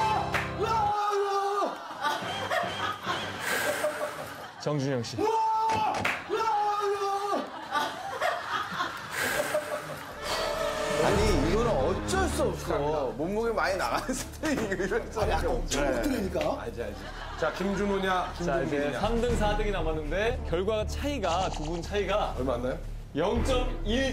정준영 씨. 아니 이거는 어쩔 수 없어. 몸무게 많이 나가는 스타일이 이럴 수 약간 엄청 먹더라니까. 알지, 알지. 자, 김준호냐, 자, 이제 김준민이냐. 삼 등, 사 등이 남았는데 결과 차이가 두 분 차이가 얼마 안 나요? 영 점 일.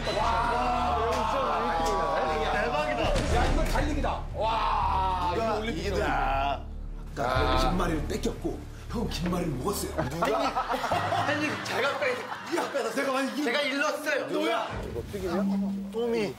대박이다. 야, 이거 달리기다. 와, 이거 올림픽. 이게 야. 아까 긴 마리를 뺏겼고 형 긴 마리를 먹었어요. 아니 제가 빼. 야, 빼다 내가 많이 이긴. 제가 일렀어요. 누구야? 이거 튀기냐? 또미.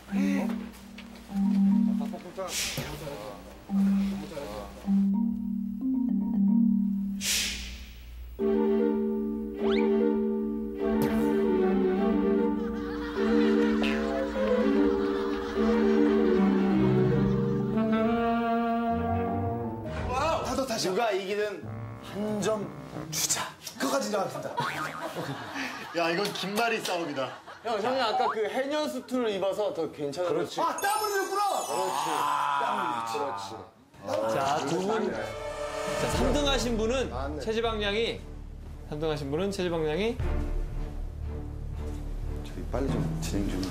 한 점 주자. 그거까지 나왔습니다. 야, 이건 긴말이 싸움이다. 형, 형이 아까 그 해녀 수트를 입어서 더 괜찮은 그렇지. 아, 땀을 흘렸구나. 그렇지. 자, 두 분. 자, 삼 등 하신 분은 체지방량이 삼 등 하신 분은 체지방량이 저희 빨리 좀 진행 좀.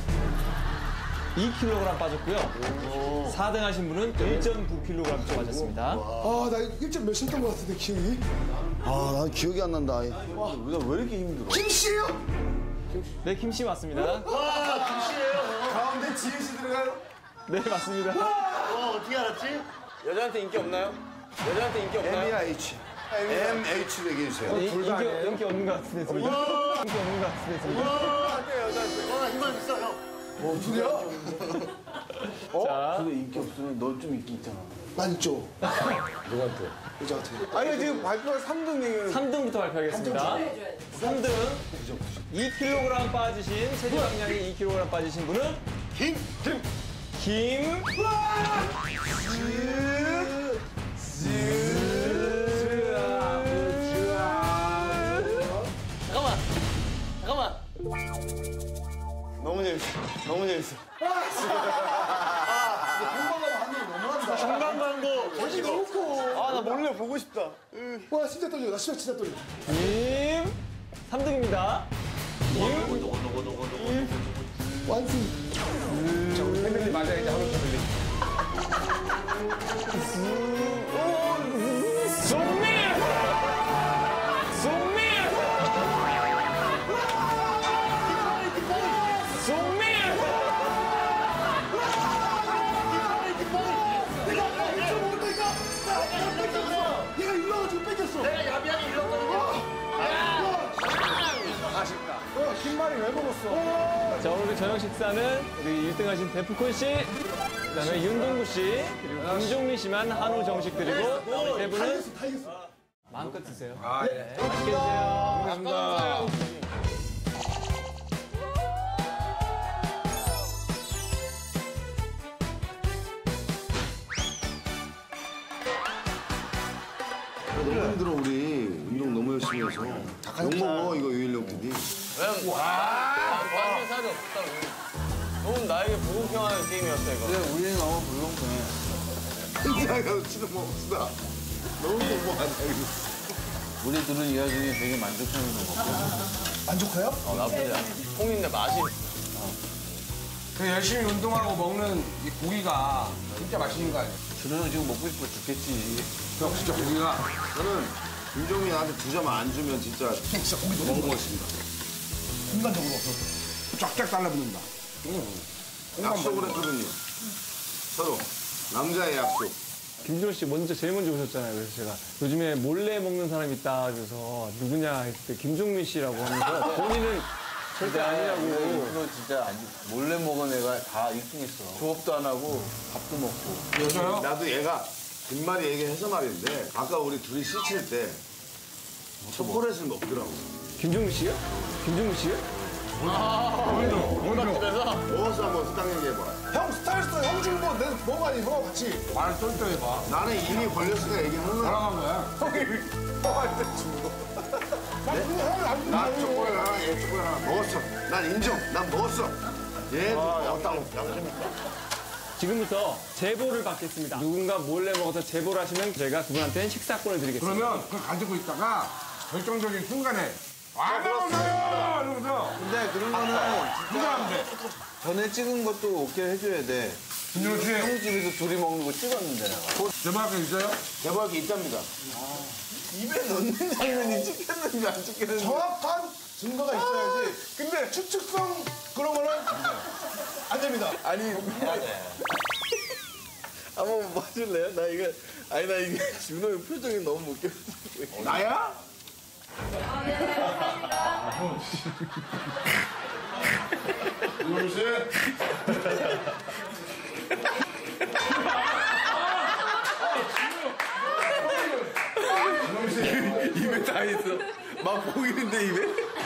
이 킬로그램 빠졌고요. 사 등 하신 분은 일 점 구 킬로그램 빠졌습니다. 아, 나 일 점 몇이었던 것 같은데, 기억이. 아, 난 기억이 안 난다. 우리가 왜 이렇게 힘들어? 김씨예요? 네, 김씨 맞습니다. 와, 김씨예요. 가운데 지혜씨 들어가요? 네, 맞습니다. 와, 어떻게 알았지? 여자한테 인기 없나요? 여자한테 인기 없나요? M이야, H. M, H로 얘기해주세요. 이- 인기, 인기 없는 것 같은데, 지금. 인기 없는 것 같은데, 지금. 여자한테, 여자한테. 와, 힘만 있어, 형. 뭐, 둘이야? 자, 근데 인기 없으면 너 좀 인기 있잖아. 난 있죠. 누구한테? 여자한테. 아니 지금 발표가 삼 등 얘기는. 삼 등부터 발표하겠습니다. 삼 등 이 킬로그램 빠지신 체지방량이 이 킬로그램 빠지신 분은 김, 김. 김. 잠깐만. 잠깐만. 너무 재밌어. 너무 재밌어. 중간광고 어디 너무 커. 아, 나 몰래 보고 싶다. 와, 진짜 떨려. 나 진짜 진짜 떨려. 김. 삼 등입니다. 완승. 패밀리 맞아 이제 하루 패밀리. 송민! 송민! 송민! 얘가 일로 와가지고 뺏겼어. 내가 야비하게 일렀거든요. 아쉽다. 어, 흰말이 왜 먹었어? 자, 오늘 저녁 식사는 우리 일 등 하신 데프콘 씨, 그 다음에 윤동구 씨, 그리고 김종민 씨만 한우 정식 드리고 나머지 세 분은 다 이겼어. 마음껏 드세요. 아, 네, 맛있게 드세요. 감사합니다. 너무 힘들어, 우리. 운동 너무 열심히 해서. 욕먹어, 이거 유일력 디디. 와, 완전 살이 없다. 너무 나에게 불공평한 게임이었어, 이거. 그래, 우리는 너무 불공평해. 진짜 치는 먹읍시다. 너무 너무하다, 이거. 우리 둘은 이 와중에 되게 만족하는 거 먹고. 만족해요? 어, 나쁘지 않아. 콩인데 맛이. 그 열심히 운동하고 먹는 이 고기가 진짜 맛있는 거 아니야? 준호 형 지금 먹고 싶어 죽겠지. 형 진짜 고기가. 저는 김종민이 나한테 두 점 안 주면 진짜 진짜 고기도 먹은 것입니다. 순간적으로 없어. 쫙쫙 달라붙는다. 약속을 했거든요. 서로. 남자의 약속. 김종민 씨 먼저 제일 먼저 오셨잖아요. 그래서 제가 요즘에 몰래 먹는 사람 있다 그래서 누구냐 했을 때 김종민 씨라고 하면서 본인은 절대 아니라고. 이거 진짜 아니, 몰래 먹은 애가 다 일 등 했어. 조업도 안 하고 밥도 먹고. 여자요? 나도 얘가 빈말이 얘기해서 말인데 아까 우리 둘이 시칠 때 초콜릿을 먹더라고. 김종민 씨요? 김종민 씨요? 집에서 먹어서 한번 딱 얘기해봐. 형 스타일스 형 주는 거 내가 먹어 아니 먹어 같이. 말 똘똘해봐. 나는 이미 걸렸으니까 얘기하는 거야. 사랑한 거야. 나 초콜릿 하나, 얘 초콜릿 하나 먹었어. 난 인정. 난 먹었어. 얘도 먹었다고. 지금부터 제보를 받겠습니다. 누군가 몰래 먹어서 제보를 하시면 저희가 그분한테는 식사권을 드리겠습니다. 그러면 그걸 가지고 있다가 결정적인 순간에 안 나온다요! 이러면서 근데 그런 거는 누가 하면 돼? 전에 찍은 것도 오케이 해줘야 돼. 김준호 씨, 형 집에서 둘이 먹는 거 찍었는데 내가. 대박이 있어요? 대박이 있답니다. 입에 넣는 장면이 찍혔는지 안 찍혔는지. 정확한 증거가 있어야지. 근데 추측성 그런 거는 안 됩니다. 아니, 한번 봐줄래요? 나 이거, 아니, 나 이게 준호 형 표정이 너무 웃겨. 나야? 입에 다 있어. 막 보이는데, 입에?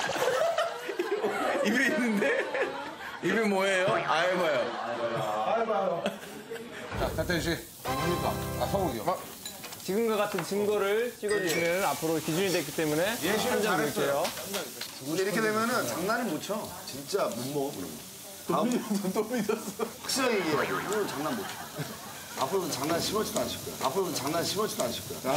입에 있는데? 입에 뭐예요? 아, 해봐요. 자, 태태 씨, 뭡니까? 아, 서울이요. 막 지금과 같은 증거를 찍어주시면 앞으로 기준이 됐기 때문에 한 점 드릴게요. 근데 이렇게 되면은 장난을 못 쳐. 진짜 못 먹어, 그러면. 또 믿었어. 확실하게 얘기해야 돼. 이거는 장난 못 쳐. 앞으로는 장난 심하지도 않을 거야. 앞으로는 장난 심하지도 않을 거야.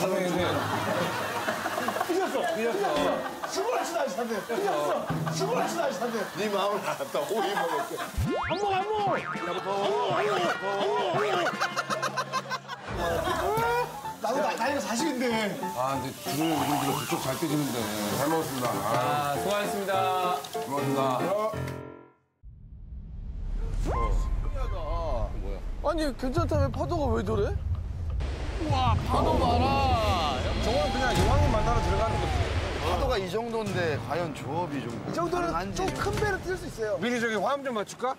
시골하지도 않으셨네. 삐졌어. 시골하지도 않으셨네. 네 마음을 알았다. 오이 먹을게. 안 먹어, 안 먹어. 안 먹어, 안 먹어, 안 먹어. 나도 나, 나이가 사십인데. 아, 근데 줄을 우리 집에 그쪽 잘 떼지는데. 잘 먹었습니다. 아, 아, 수고하셨습니다. 고맙습니다. 아니 괜찮다며 파도가 왜 저래? 저건 그냥 이왕님 만나러 들어가는 거지. 파도가 이 정도인데 과연 조업이 좀. 이 정도는 가능한지. 좀 큰 배를 뛸 수 있어요. 미리 저기 화음 좀 맞출까?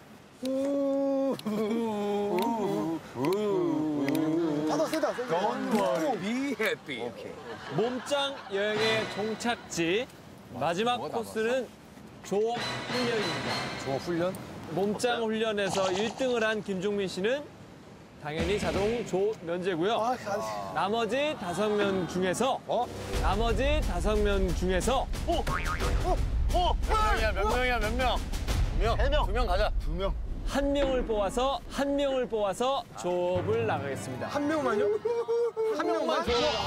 파도 세다, 세다. Be happy. 몸짱 여행의 종착지 마지막 코스는 조업 훈련입니다. 조업 훈련? 몸짱 훈련에서 일 등을 한 김종민 씨는 당연히 자동 조업 면제고요. 아, 가- 나머지 다섯 명 중에서 나머지 다섯 명 중에서 명이야 몇 명이야 몇 명? 명. 세 명. 두 명 가자. 두 명. 한 명을 뽑아서 한 명을 뽑아서 조업을 나가겠습니다. 한 명만요? 한 명만?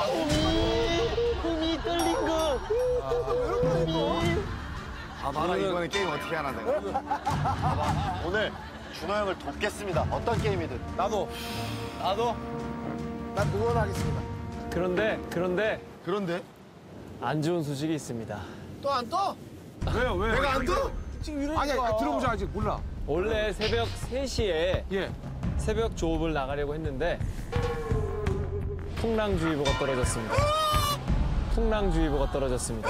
아, 봐라. 이번에 게임 어떻게 하나 내가. 오늘 준호 형을 돕겠습니다. 어떤 게임이든. 나도. 나도. 난 응원하겠습니다. 그런데 그런데 그런데? 안 좋은 소식이 있습니다. 또 안 떠? 왜요, 왜? 내가 안 떠? 지금 이러니까. 아니, 아니, 들어보자, 아직 몰라. 원래 새벽 세 시에 예. 새벽 조업을 나가려고 했는데 풍랑주의보가 떨어졌습니다. 풍랑주의보가 떨어졌습니다.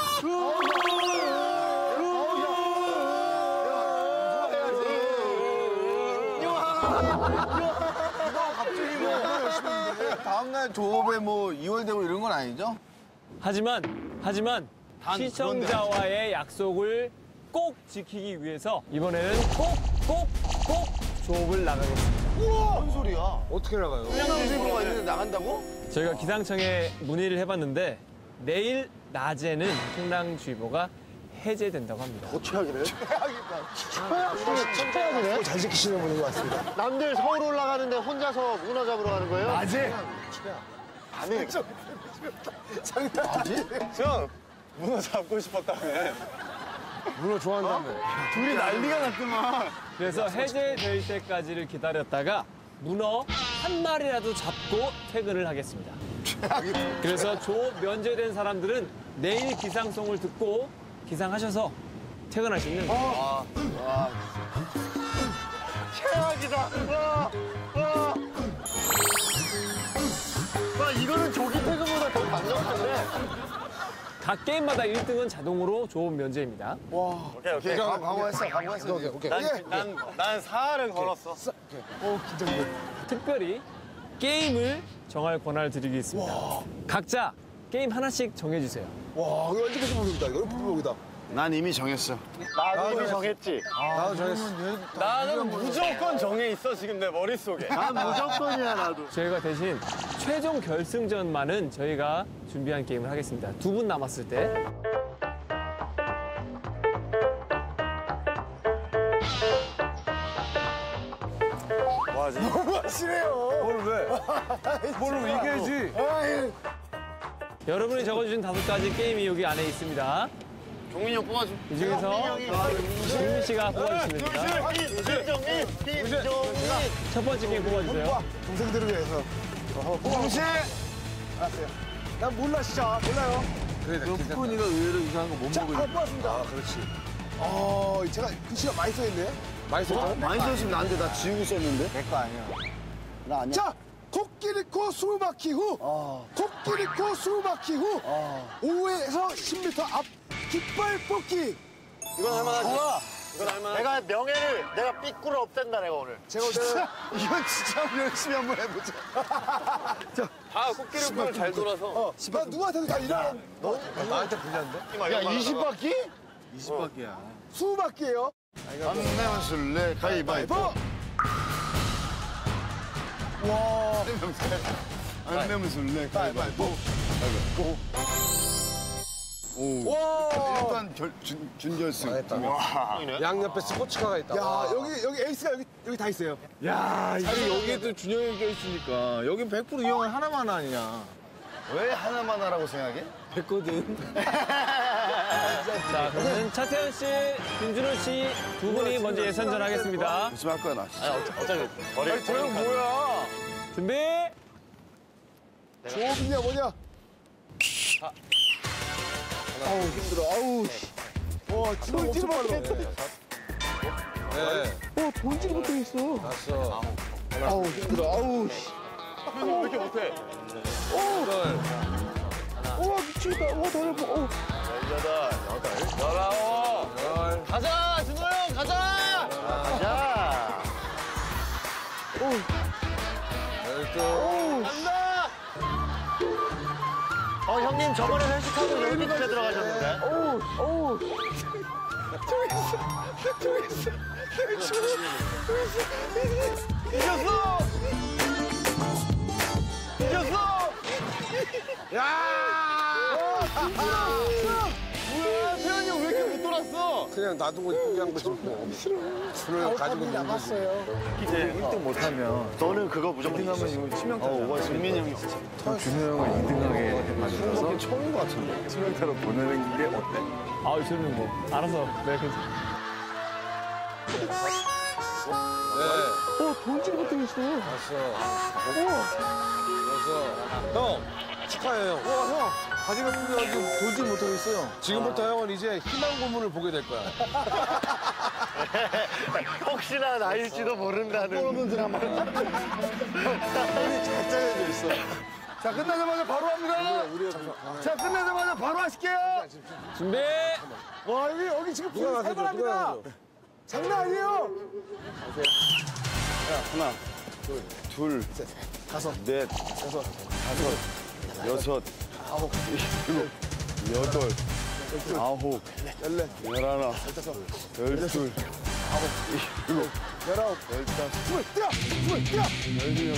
다음날 조업에 뭐 이월되고 이런 건 아니죠? 하지만 하지만 단 시청자와의 약속을 꼭 지키기 위해서 이번에는 꼭 꼭 꼭 조업을 나가겠습니다. 뭔 소리야? 어떻게 나가요? 풍랑주의보가 있는데 나간다고? 저희가 기상청에 문의를 해봤는데 내일 낮에는 풍랑주의보가 해제된다고 합니다. 최악이네. 최악이네. 잘 지키시는 분인 것 같습니다. 남들 서울 올라가는데 혼자서 문어 잡으러 가는 거예요? 아재. 안 해. 장난 아니지? 형 문어 잡고 싶었다며. 문어 좋아한다며. 둘이 난리가 났구만. 그래서 해제될 때까지를 기다렸다가 문어 한 마리라도 잡고 퇴근을 하겠습니다. 그래서 조업 면제된 사람들은 내일 기상송을 듣고 기상하셔서 퇴근할 수 있는 거예요. 최악이다. 와, 와. 와, 이거는 조기 퇴근보다 더 강력한데. 각 게임마다 일 등은 자동으로 조업 면제입니다. 오케이, 오케이. 강- 강호했어, 강호했어. 오케이, 오케이. 난, 난, 난 사활을 걸었어. 특별히 게임을 정할 권한을 드리겠습니다. 각자 게임 하나씩 정해주세요. 와, 이거 언제까지 모르겠다. 이거 모르겠다. 난 이미 정했어. 나도 이미 정했지. 나도 정했어. 나는 무조건 정해 있어, 지금 내 머릿속에. 난 무조건이야, 나도. 저희가 대신 최종 결승전만은 저희가 준비한 게임을 하겠습니다. 두 분 남았을 때. 너무 하시네요. 뭘 왜? 뭘 이겨야지. 아이, 여러분이 적어주신 다섯 가지 게임이 여기 안에 있습니다. 종민이 형 뽑아줘. 이 중에서 김민 씨가 뽑아주시면 됩니다. 김정민, 김정민. 첫 번째 게임 뽑아주세요. 동생들을 위해서. 공식! 알았어요. 난 몰라, 진짜. 몰라요. 그래, 나 괜찮다. 푸니가 의외로 이상한 거 못 자, 먹을 하나 뽑았습니다. 아, 그렇지. 어, 제가 글씨가 많이 써있네. 많이 썼다. 많이 써주면 나한테 나 지우고 썼는데? 내 거 아니야. 나 아니야. 자, 코끼리 코 수바퀴 후. 코끼리 코 수바퀴 후. 오에서 십 미터 앞 깃발 뽑기. 이건 할만하지. 이건 할만하지. 내가 명예를, 내가 삐꾸를 없앤다, 내가 오늘. 제가 볼 때는 이건 진짜 한번 열심히 한번 해보자. 다 코끼리 코를 잘 돌아서. 어, 나 누구한테도 다 이런 너 나한테 불리한데? 야, 이십 바퀴? 이십 바퀴야. 수바퀴예요. 안 내면 술래 가위바위보. 와, 안 내면 술래. 가위바위보. 가위바위보. 오. 와. 일단 결, 준, 준결승. 양옆에 스포츠카가 있다. 야, 여기, 여기 에이스가 여기, 여기 다 있어요. 야, 이게 여기에도 준영이 껴있으니까. 여긴 백 퍼센트 이 형은 하나만 아니냐. 왜 하나만 하라고 생각해? 됐거든. 자, 그러면 차태현 씨, 김준호 씨 두 분이 먼저 예선전 하겠습니다. 열심히 할 거야, 나. 어차피 버릴 아니, 저 형 뭐야? 준비! 조업이냐, 뭐냐? 아우, 힘들어. 아우, 씨. 와, 진짜 찌르면 네. 어, 본질 못하겠어. 났어. 아우, 힘들어. 아우, 씨. 왜 이렇게 못해? 와, 미치겠다. 와, 더 해봐. 어. 열아홉. 가자, 준호 형, 가자! 가자! 열둘. 간다! 어, 형님 저번에 회식하고 여기 집에 들어가셨는데? 어우, 어우. 이겼어! 이겼어! 뭐야, 태현이 형 왜 이렇게 못 돌았어? 그냥 놔두고 이쁘게 한 거지 뭐. 준호 형 가지고 있는 거지. 이제 일 등 못하면 너는 그거 무조건 이기면 이거 치명타잖아. 어, 오바 준민이 형이 진짜. 준호 형을 이 등하게 만들어서 처음인 것 같은데. 치명타로 보내는 게 어때? 아우, 저는 뭐. 알아서. 네, 괜찮아. 네. 어, 본질 못하겠어. 다섯. 여섯. 형, 축하해요. 와, 형. 가지가 풀려가지고 돌질 못하겠어요. 지금부터 형은 이제 희망 고문을 보게 될 거야. 혹시나 나일지도 모른다는. 모르는 드라마. 형이 잘 짜여져 있어. 자, 끝나자마자 바로 합니다. 자, 끝나자마자 바로 하실게요. 준비! 와, 여기, 여기 지금 분위기 누가 가세요? 누가 살벌합니다. 가세요? 장난 아니에요. 하나, 둘, 둘, 셋, 다섯, 넷, 여섯, 다섯, 여섯, 아홉, 일곱, 여덟, 아홉, 열네, 열하나, 열둘, 아홉, 일곱, 열아홉, 열다섯, 스물, 뛰어! 스물, 뛰어! 열두,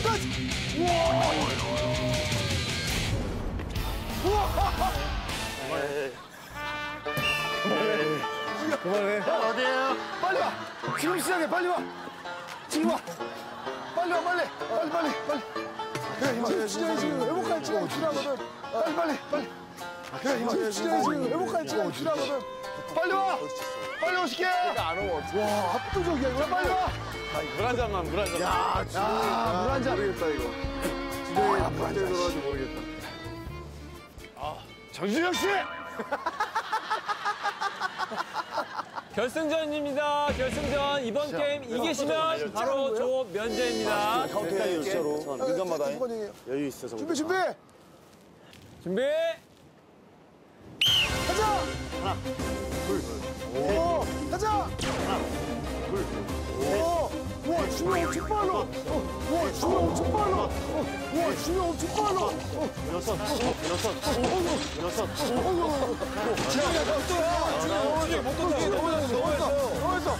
형 어디에요? 빨리 와! 지금 시작해, 빨리 와! 지금 와! 빨리 와, 빨리! 빨리, 빨리, 빨리! 그래, 이만. 지금 시작해, 지금 회복할 시간이 필요하거든. 빨리, 빨리, 빨리! 그래, 이만. 지금 시작해, 지금 회복할 시간이 필요하거든. 빨리 와! 빨리 오실게! 안 오고 어떡해. 와, 압도적이야, 이거. 빨리 와! 물 한 잔만, 물 한 잔만. 야, 물 한 잔. 모르겠다 이거. 아, 물한 잔. 모르겠다. 정준영 씨! 결승전입니다. 결승전. 이번 게임 이기시면 바로 조 면제입니다. 카운트해요, 진짜로. 민감하다. 두 번이에요. 여유 있어서. 준비, 준비! 준비! 가자! 하나, 둘, 오, 가자! 하나, 둘, 오, 와, 준영 엄청 빨라! 어, 와, 준영 엄청 빨라! 어, 와, 준영 엄청 빨라! 어, 여섯, 여섯, 여섯. 준영이야, 너 또, 야! 준영, 준영, 못 던져, 넘어졌어, 넘어졌어, 넘어졌어!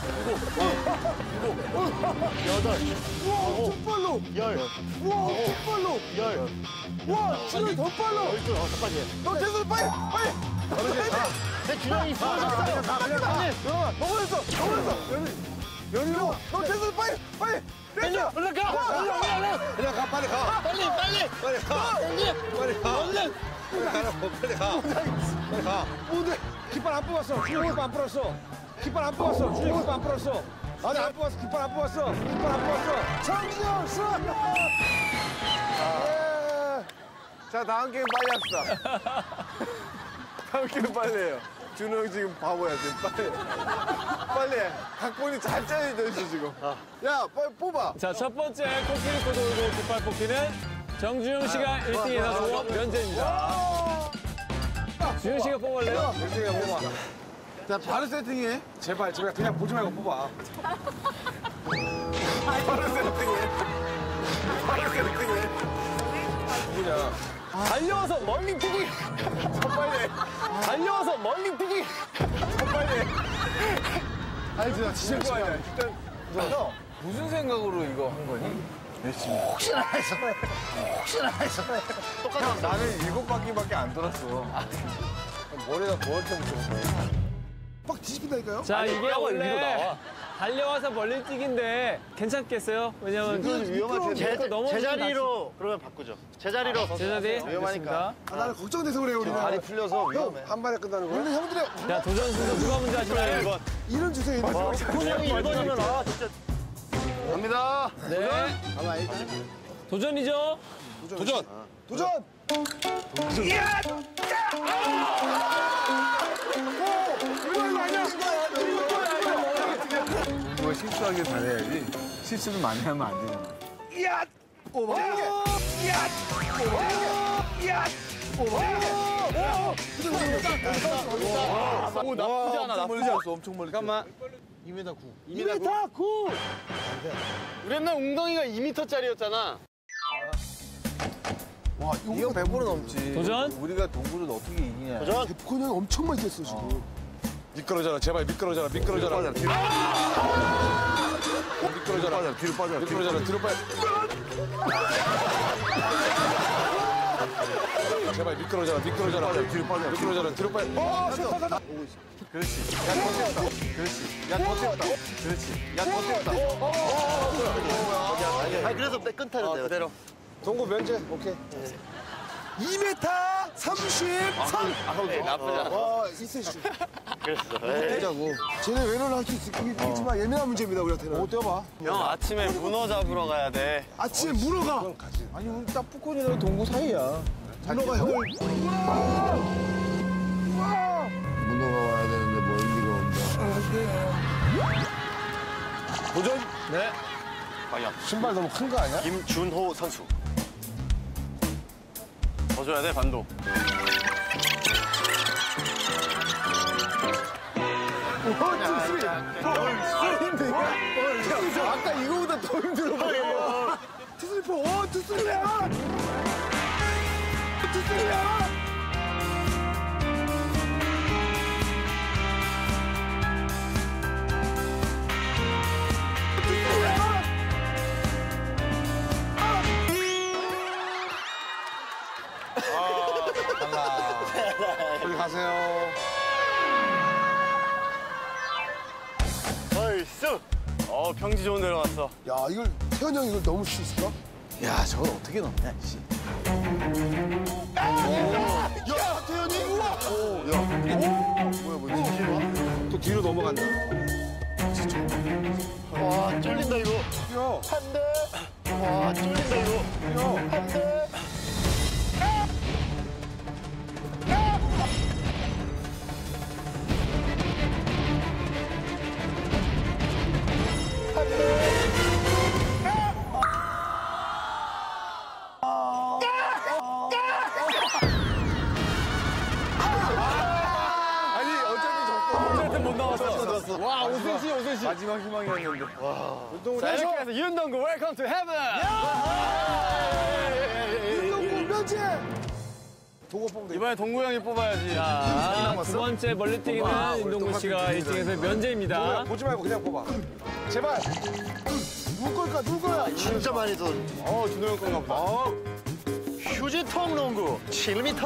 여덟, 우와, 엄청 빨라! 열, 우와, 엄청 빨라! 열. 와, 준영이 더 빨라! 열둘, 어, 잠깐만요. 너 됐어, 빨리, 빨리! 내 준영이 있어. 넘어졌어, 넘어졌어! 연희로, 너 됐어, 빨리, 빨리! 됐어! 얼른 가! 얼른, 얼른, 얼른. 그냥 가, 빨리 가. 빨리, 빨리. 빨리 가. 빨리 가. 얼른. 빨리 가라고, 빨리 가. 빨리 가. 오늘 깃발 안 뽑았어. 준영이 깃발 안 뽑았어. 깃발 안 뽑았어. 준영이 깃발 안 뽑았어. 아니 안 뽑았어. 깃발 안 뽑았어. 깃발 안 뽑았어. 정진영 씨. 예. 자, 다음 게임 빨리 합시다. 다음 게임 빨리 해요. 준호 형 지금 바보야, 지금. 빨리. 빨리 해. 각본이 잘 짜여져 있어, 지금. 야, 빨리 뽑아. 자, 첫 번째 코끼리 코도 돌고 깃발 뽑기는 정준영 씨가 일 등에서 조업 면제입니다. 준영 씨가 뽑을래요? 열심히 뽑아. 자, 바로 세팅해. 제발, 제발 그냥 보지 말고 뽑아. 바로 세팅해. 바로 세팅해. 누구냐? 달려와서 멀리 뛰기. 빨리. 달려와서 멀리 뛰기. 빨리. 아니, 진짜 진짜 좋아해. 일단, 무슨 생각으로 이거 한 거니? 혹시나 해서. 혹시나 해서. 형, 나는 일곱 바퀴밖에 안 돌았어. 머리가 거울 좀 좀. 막 뒤집힌다니까요? 자, 이게 원래 달려와서 멀리 뛰기인데 괜찮겠어요? 왜냐면 위험할 제, 제자리로 그러면 바꾸죠. 제자리로 서 제자리 위험하니까. 아, 나는 걱정돼서 그래요, 우리는. 다리 풀려서 위험해. 형, 한 번에 끝나는 거야? 우리 형들이 자, 도전 순서 누가 먼저 하시나요? 일 번. 이름 주세요, 이름. 훈이 형이 일 번이면 아 진짜. 갑니다. 네. 도전이죠? 도전. 도전! 뭐 실수하길 잘해야지. 실수를 많이 하면 안 되잖아. 오, 오, 오, 나쁘지 않아, 나쁘지 않았어. 엄청 멀리. 잠깐만. 이 미터 구. 이 미터 구! 우리 옛날 웅덩이가 이 미터짜리였잖아. 와, 이거 백 번은 넘지. 도전? 우리가 동구를 어떻게 이기냐. 도전. 대포콘 형이 엄청 많이 뛰었어, 지금. 미끄러져라, 제발 미끄러져라, 미끄러져라. 뒤로 미끄러져라. 뒤로 빠져, 미끄러져라, 뒤로 빠져. 제발 미끄러져라, 미끄러져라. 뒤로 빠져, 미끄러져라, 뒤로 빠져. 어, 셨다 그렇지. 야, 더 뛰었다. 그렇지. 야, 더 뛰었다. 그렇지. 야, 더 뛰었다. 아니 그래서 내 끈타는데 그대로. 동구 면제, 오케이. 이 미터 삼십삼! 나쁘지 않아. 와, 있으시죠. 그랬어. 뛰자고. 쟤네 외로를 할 수 있겠지만 예민한 문제입니다, 우리한테는. 오, 뛰어봐. 형 아침에 문어 잡으러 가야 돼. 아침에 문어가. 아니, 우리 딱 푸콘이랑 동구 사이야. 문어가 형을. 문어가 와야 되는데 멀리가 온다. 도전? 네. 과연 신발 너무 큰 거 아니야? 김준호 선수. 더 줘야 돼 반도. 아까 이거보다 더 힘들어 보여. 투슬리퍼, 오, 투슬리야! 투슬리야! 빨리 가세요. 얼쑤. 어 평지 좋은 데로 갔어. 야, 이걸, 태현이 형 이걸 넘을 수 있을까? 야, 저걸 어떻게 넘냐, 씨. 야, 태현이! 우와! 또 뒤로 넘어간다. 와 쫄린다 이거. 야, 한 대. 와 쫄린다 이거. 한 대. 아니, 어차피 졌어. 어차피 못 나왔어. 와, 오승 씨, 오승 씨. 마지막 희망이었는데. 자 이렇게 해서 윤동구 웰컴 투 헤븐. 윤동구 면제! 동호 뽑으면 돼. 이번에 동구 형이 뽑아야지. 자, 두 번째 멀리뛰기는 윤동구 씨가 일 등에서 면제입니다. 보지 말고 그냥 뽑아. 제발! 누울 걸까, 누울 거야? 진짜 많이 돈. 어 준호 형 건가 보다. 어. 휴지통 농구 칠 미터.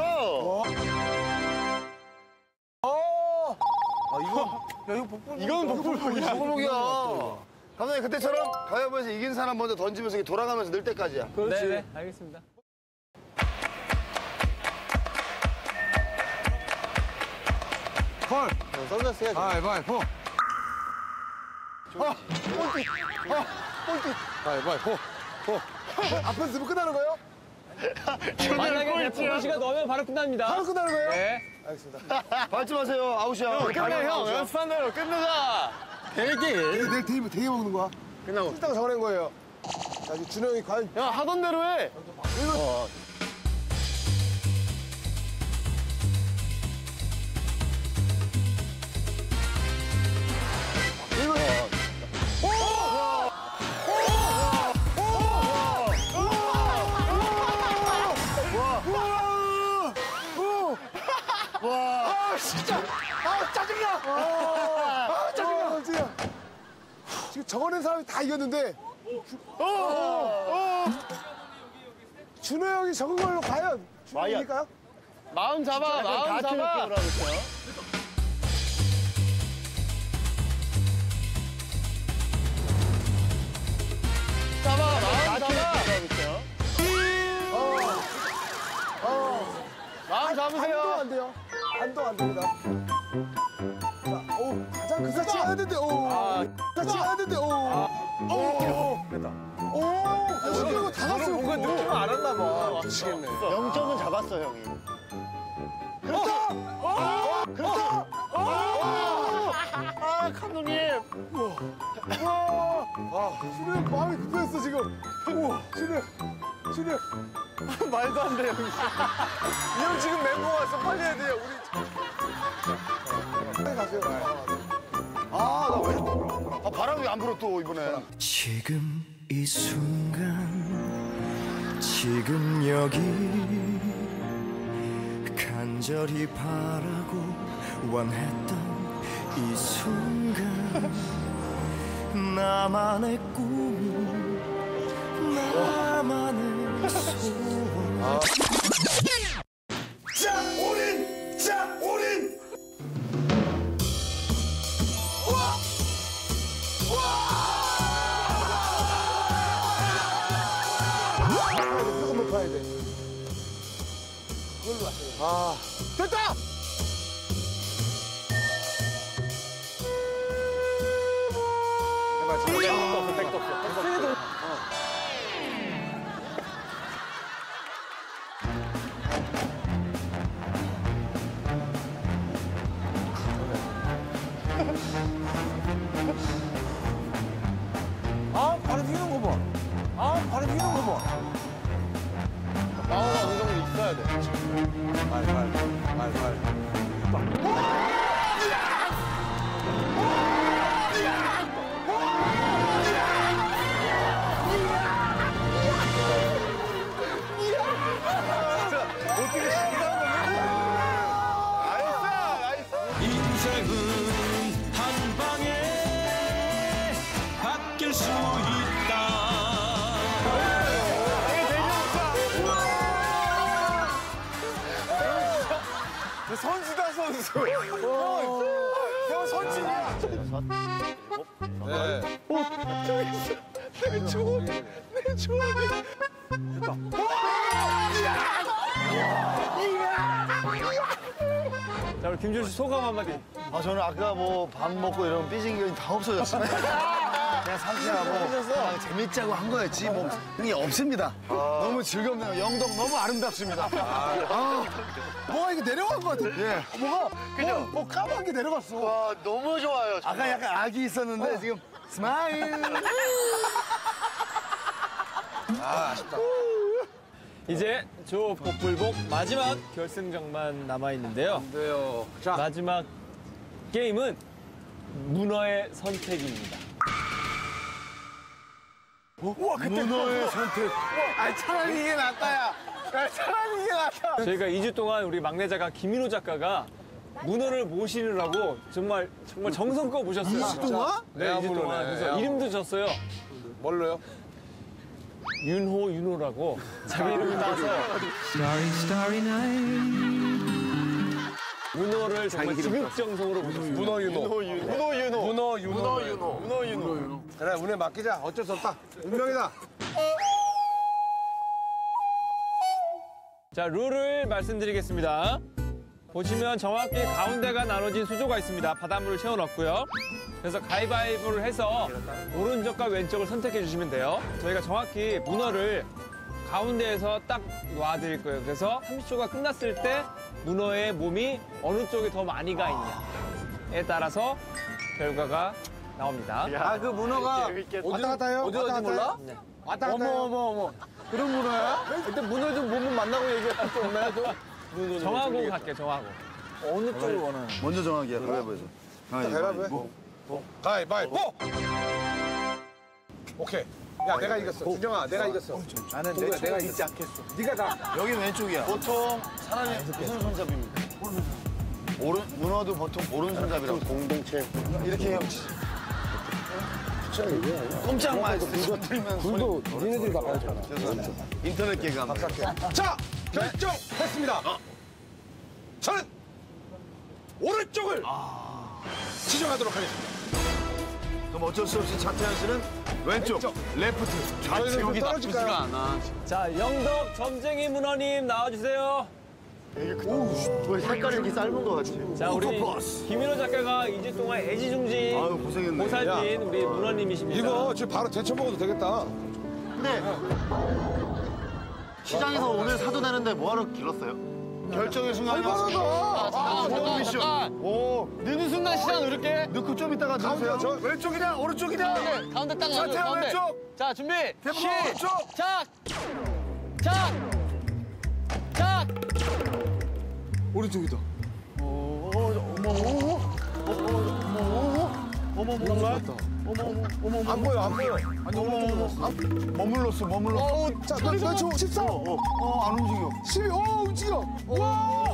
아, 이거, 야, 이거 복불. 이건 복불복이야. 소복이야. 감독님 그때처럼 가위바위보에서 이긴 사람 먼저 던지면서 이렇게 돌아가면서 늘 때까지야. 네, 네, 알겠습니다. 헐. 선글라스 해야지. 가위바위보. 가위바위보. 앞에서 쓰면 끝나는 거예요? 만약에 대포 씨가 넣으면 바로 끝납니다. 바로 끝나는 거예요? 네. 알겠습니다. 밟지 마세요. 아웃이야. 끝내 형 연습한 대로 끝내자. 대기. 내일 대회, 대회 먹는 거야. 끝나고. 일단 정해낸 거예요. 자, 이제 준호 형이 과연. 야 하던 대로 해. 아, 진짜! 아, 짜증나! 아, 짜증나! 진짜. 지금 적어낸 사람이 다 이겼는데. 준호 형이 적은 걸로 과연 준호입니까요? 마음 잡아, 마음 잡아. 잡아, 마음 잡아. 마음 안도 잡으세요. 안 돼요. 안도 안 됩니다. 자, 오, 가장 그 같이 가야 되는데, 오. 같이 가야 되는데, 오. 오. 됐다. 오, 준호 이거 다 갔어요. 뭔가 느낌 알았나 봐. 미치겠네. 영 점은 잡았어, 형이. 그렇다! 그렇다! 아, 감독님. 아, 준호 형 마음이 급했어, 지금. 우와, 준호 형. 준호 형. 말도 안 돼, 형이. 이 형 지금 멘붕 왔어. 빨리 해야 돼요. 우리 빨리 가세요. 아, 나 왜? 아, 바람이 안 불어 또 이번에. 지금 이 순간 지금 여기 간절히 바라고 원했던 이 순간 나만의 꿈 나만의 소원 자, 올인! 자, 올인! 조금 높아야 돼. 그걸로 하세요. 아, 됐다! 백도 없어, 백도 없어. 아, 바로 휘는 거 봐. 아, 바로 휘는 거 봐. 마음은 어느 정도 있어야 돼. 발, 발, 발, 발. 인생은 한 방에 바뀔 수 있다. 선수다, 선수. 형, 형 선수야. 네. 내 좋은, 내 좋은. 자, 우리 김준 씨 소감 한마디. 아, 저는 아까 뭐 밥 먹고 이런 삐진 기운이 다 없어졌어요. 그냥 삼촌하고 그냥 재밌자고 한 거였지 뭐 그게 없습니다. 너무 즐겁네요. 영덕 너무 아름답습니다. 아, 뭐가 이게 내려간 것 같아. 예. 뭐가, 뭐, 뭐 까만 게 내려갔어. 와, 너무 좋아요. 아까 약간 악이 있었는데 지금 스마일. 이제 조복불복 마지막 결승전만 남아있는데요. 네요. 자, 마지막 게임은 문어의 선택입니다. 문어의 선택. 아, 차라리 이게 낫다, 야. 야, 차라리 이게 낫다. 저희가 이 주 동안 우리 막내 작가 김인호 작가가 문어를 모시느라고 정말 정말 정성껏 모셨어요. 이 주 동안? 네, 이 주 동안. 그래서 이름도 줬어요. 뭘로요? 윤호, 윤호라고 자기 이름을 따서 문어를 정말 지극정성으로 모셨어요. 문어 윤호. 문어 윤호. 문어 윤호. 문어 윤호. 문어 윤호. 문어 윤호. 그래, 운에 맡기자. 어쩔 수 없다. 운명이다. 자, 룰을 말씀드리겠습니다. 보시면 정확히 가운데가 나눠진 수조가 있습니다. 바닷물을 채워넣고요. 그래서 가위바위보를 해서 오른쪽과 왼쪽을 선택해 주시면 돼요. 저희가 정확히 문어를 가운데에서 딱 놔드릴 거예요. 그래서 삼십 초가 끝났을 때 문어의 몸이 어느 쪽에 더 많이 가 있냐에 따라서 결과가 나옵니다. 아, 그 문어가 왔다 갔다 해요? 어디 왔다 갔는지 갔다 몰라? 해요? 왔다 갔다 해요? 어머, 어머. 그런 문어야? 근데 문어 좀 몸은 만나고 얘기할 수 없나요, 좀? 정하고 갈게요, 정하고. 어느 쪽을 원하는? 먼저 정하기야 가위바위보에서. 가위바위보. 가위바위보! 오케이. 야, 내가 이겼어. 준영아, 내가 이겼어. 나는 내가, 내가 이기지 않겠어. 네가 다. 여기 왼쪽이야. 보통 사람이 무슨 손잡이입니까? 오른 문어도 보통 오른손잡이라고. 공동체. 이렇게 해요. 확실하게 얘기해. 꼼짝 마시고 들면 불도 니네들이 나가잖아. 인터넷 개감. 자, 결정했습니다. 저는 오른쪽을 지정하도록 하겠습니다. 그럼 어쩔 수 없이 차태현 씨는 왼쪽, 레프트, 좌측 여기 떨어질까요? 않아. 자, 영덕 점쟁이 문어님 나와주세요. 왜 색깔이 이렇게 짧은 거 같지? 자, 우리 김민호 작가가 이 주 동안 애지중지 아유 고생했네. 보살핀 우리 문어님이십니다. 이거 지금 바로 데쳐 먹어도 되겠다. 근데 시장에서 오늘 사도 되는데 뭐하러 길렀어요? 결정의 순간이 얼마나 왔습니다. 더? 미션. 오, 늦은 순간 시장 누를게. 넣고 좀 이따가 넣으세요. 저 왼쪽이냐 오른쪽이냐? 가운데 딱 넣어줘, 차태현 가운데. 왼쪽. 자, 준비. 대부분 오른쪽. 작! 작! 작! 오른쪽이다. 안 보여 안 보여. 아니 어머 어머. 머물렀어, 머물렀어. 자, 너 왼쪽 십사. 어, 안 움직여. 십이. 오 움직여. 와.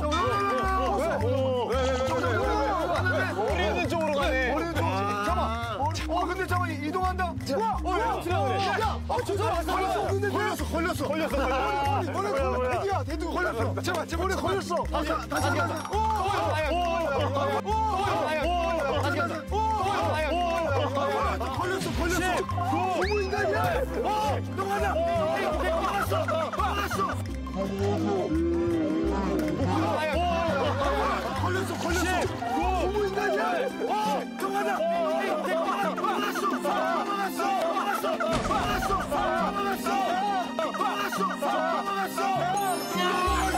머리 있는 쪽으로 가네. 머리 좀 잠깐만. 어 근데 잠깐 이동한다. 와. 어 야. 야. 어 저거 걸렸어. 걸렸어. 걸렸어. 걸렸어. 머리 머리 걸렸어. 대기야 대두 걸렸어. 잠깐 제 머리 걸렸어. 다시 다시 가자. 오. 오. 걸렸어 걸렸어. 너무 인간이야. 어 넘어가자. 막았어. 막았어. 걸렸어 걸렸어. 너무 인간이야. 어 넘어가자. 막았어. 막았어. 막았어. 막았어. 막았어. 막았어. 막았어.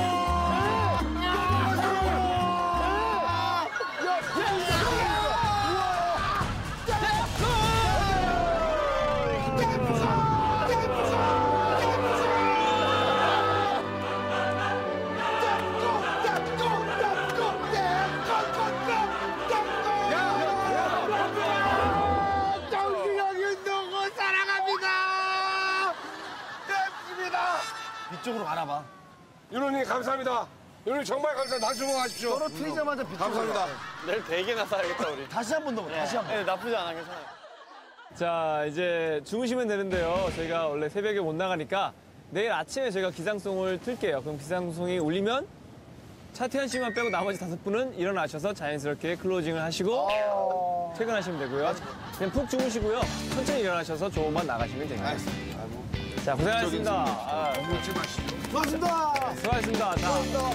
이쪽으로 가나봐. 윤호님 감사합니다. 윤호님 정말 감사합니다. 나중하십시오. 떨어뜨리자마자 비쪽으로 감사합니다. 내일 대게나 사야겠다, 우리. 다시 한 번 더. 다시 한 번. 네, 나쁘지 않아, 괜찮아요. 자, 이제 주무시면 되는데요. 저희가 원래 새벽에 못 나가니까 내일 아침에 저희가 기상송을 틀게요. 그럼 기상송이 울리면 차태현 씨만 빼고 나머지 다섯 분은 일어나셔서 자연스럽게 클로징을 하시고 퇴근하시면 되고요. 그냥 푹 주무시고요. 천천히 일어나셔서 조금만 나가시면 됩니다. 자, 고생하셨습니다. 아, 고맙습니다. 수고하셨습니다. 자,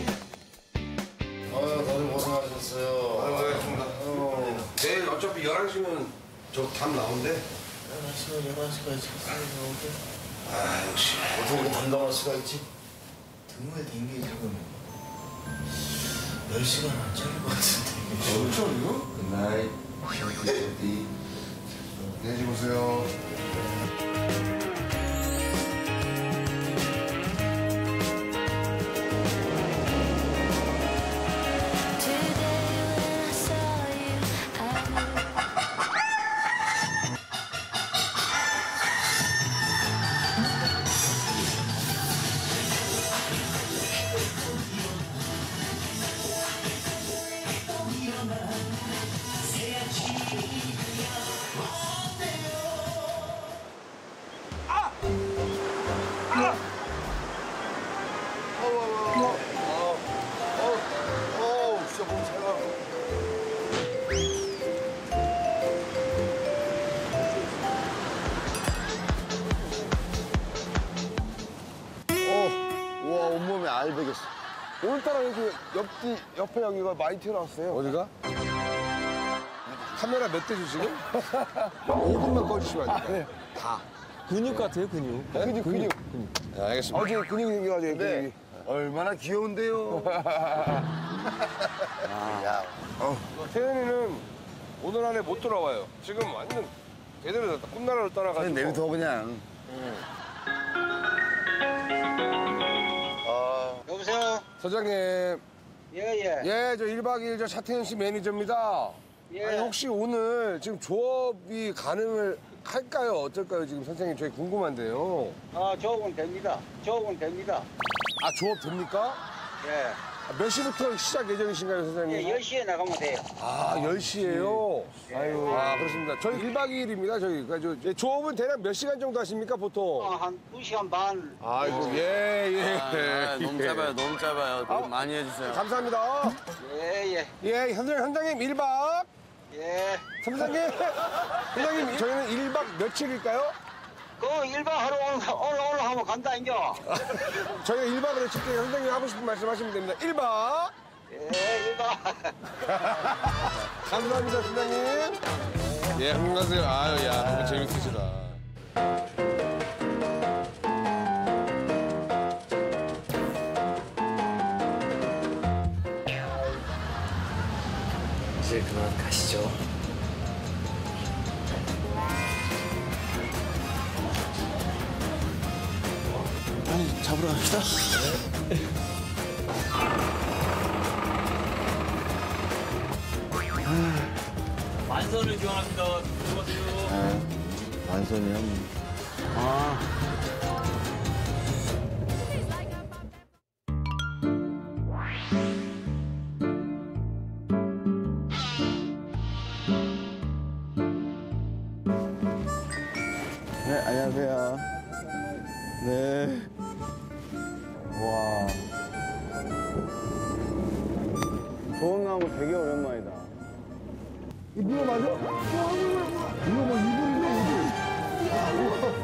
아유, 다들 고생하셨어요. 아유, 알겠습니다. 내일 어차피 열한 시면 저 답 나온대. 열한 시간, 열한 시까지 나오게. 아, 역시. 어떻게 담당할 수가 있지? 등호에 댕기기 지금 열 시간 안 잘릴 것 같은데. 진짜요? 굿나잇. 셔디. 안녕히 주무세요. 어우, 진짜 몸 잘 가. 우와, 온몸에 알 베겼어. 오늘따라 이렇게 옆뒤, 옆에 여기가 많이 튀어나왔어요. 어디가? 카메라 몇 대지 지금? 오 분만 꺼주시면 안 돼요? 다. 근육 같아요, 근육. 근육, 근육. 네, 알겠습니다. 어제 근육이 생겨가지고, 근육이. 얼마나 귀여운데요. 태연이는 오늘 안에 못 돌아와요. 지금 완전 제대로 됐다. 꿈나라로 떠나가지고. 내비둬 그냥. 여보세요? 서장님. 예, 예. 예, 저 일 박 이 일 저 차태현 씨 매니저입니다. 예. 아니, 혹시 오늘 지금 조업이 가능을 할까요? 어떨까요? 지금 선생님 저희 궁금한데요. 아, 조업은 됩니다. 조업은 됩니다. 아, 조업 됩니까? 예. 아, 몇 시부터 시작 예정이신가요, 선생님? 예, 열 시에 나가면 돼요. 아, 열 시에요? 아유. 아, 그렇습니다. 저희 일 박 이 일입니다. 저희. 그러니까 저, 조업은 대략 몇 시간 정도 하십니까, 보통? 어, 한 두 시간 반. 아이고, 예, 예. 아, 아, 너무 짧아요, 너무 짧아요. 아, 많이 해주세요. 감사합니다. 예, 예. 예, 현장, 현장님 일 박. 예. 선장님, 선장님, 저희는 일 박 며칠일까요? 그 일 박 하러 올라, 올라가면 간다, 인겨. 저희가 일 박으로 칠게요. 선장님 하고 싶은 말씀 하시면 됩니다. 일 박. 예, 일 박. 감사합니다, 선장님. 예, 안녕하세요. 아유, 야, 너무 재밌으시다. 이제 그만 가시죠. 아니, 잡으러 갑시다. 만선을 기원합니다. 수고하세요. 만선이요? 아. 네, 안녕하세요. 네. 와. 좋은 나무 되게 오랜만이다. 이 문어 맞아? 문어 뭐 이불이네, 이불.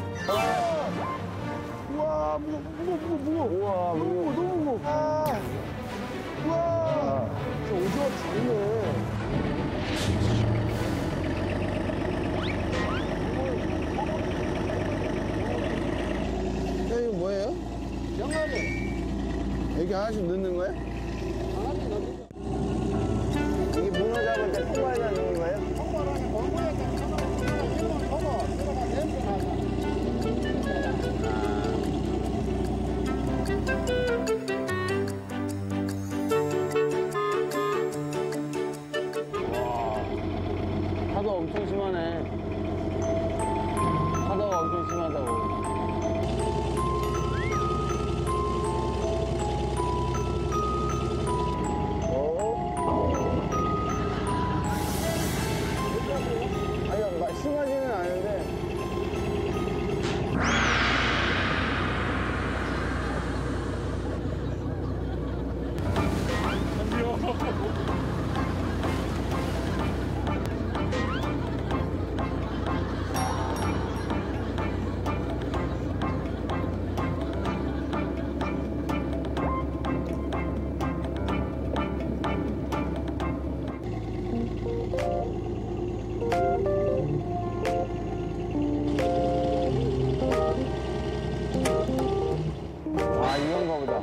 우와, 문어, 문어, 문어, 문어. 우와, 문어, 너무 무거워. 아, 우와. 저 오징어 작네. 야, 이거 뭐예요? 영감이. 여기 하나씩 넣는 거야? 이게 문어 잡을 때 통과에다 넣는 거예요? 통과라니, 골고에 이건 먹어. 들어가 냄새 나서. 파도 엄청 심하네. 파도가 엄청 심하다고. 아니, 막 심하지는 않은데. 아, 이건가 보다.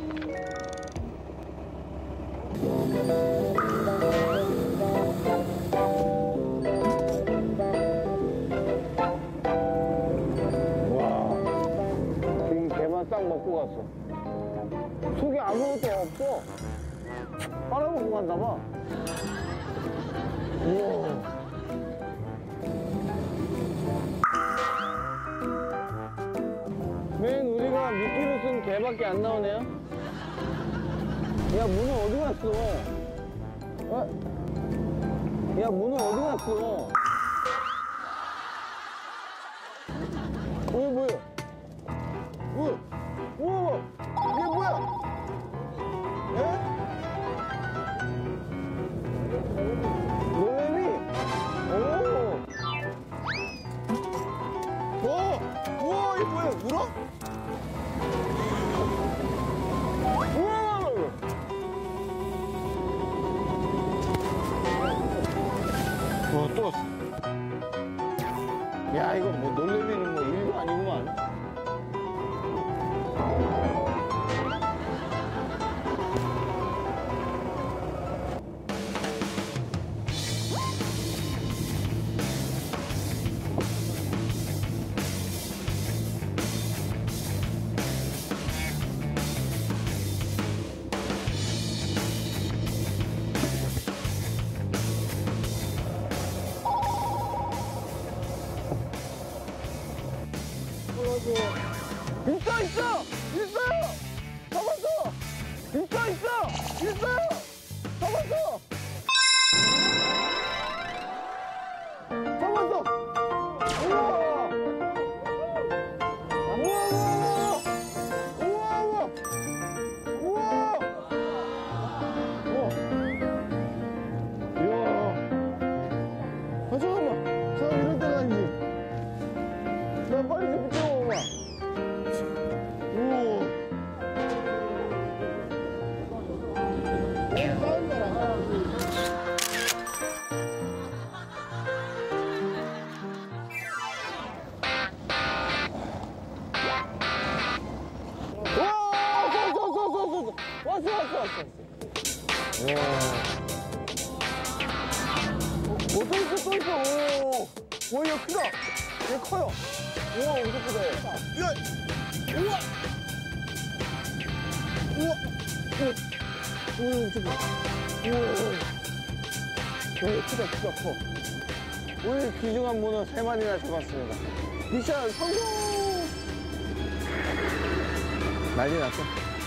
와, 지금 개만 싹 먹고 갔어. 속에 아무것도 없어. 빨아먹고 갔나 봐. 우와. 맨 우리가 미끼로 쓴 개밖에 안 나오네요. 야, 문어 어디 갔어? 어? 야, 문어 어디 갔어? 어, 뭐야? 어? 우와! 이게 뭐야? 에? 놀래미? 오! 오! 우와, 이게 뭐야? 물어? 우와! 와, 또 왔어. 야, 이거 뭐 놀래미는 뭐 일도 아니구만. 있어, 있어! 있어요! 잡았어! 있어, 있어! 있어요! 잡았어! 잡았어! 왔어, 왔어, 왔어. 오, 또 있어, 또 있어. 오, 오, 이거 크다. 이거 커요. 우와, 엄청 크다. 야, 우와. 우와. 오, 오, 엄청 크다. 우와. 오, 크다, 크다, 커. 오늘 귀중한 문어 세 마리나 잡았습니다. 미션 성공! 난리 났어.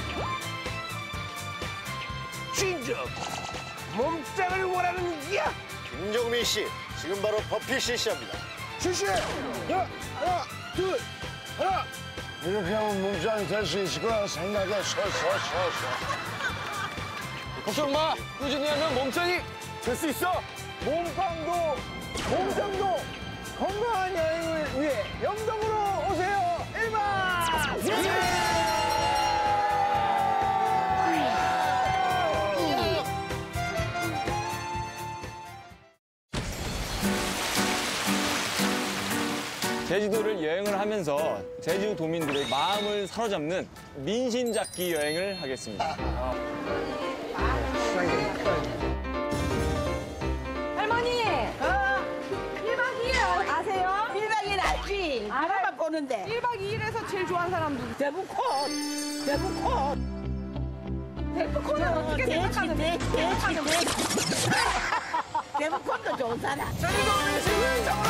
진정 몸짱을 원하는 이야. 김종민 씨, 지금 바로 버피 실시합니다. 실시. 하나, 하나, 둘, 하나. 이렇게 하면 몸짱이 될 수 있을 거라 생각해. 서서서서. 걱정 마. 꾸준히 하면 몸짱이 될 수 있어. 몸빵도 몸짱도 건강한 여행을 위해 영동으로 오세요. 일박 예! 제주도를 여행을 하면서 제주 도민들의 마음을 사로잡는 민신잡기 여행을 하겠습니다. 할머니! 어? 일박 이일 아세요? 일박 이일 알지? 알아만 보는데. 일박 이일에서 제일 좋아하는 사람 누구? 대부콘! 대부콘! 대부콘은 어떻게 생각하는데? 대부콘도 좋은 사람. 제주도 민신 정으로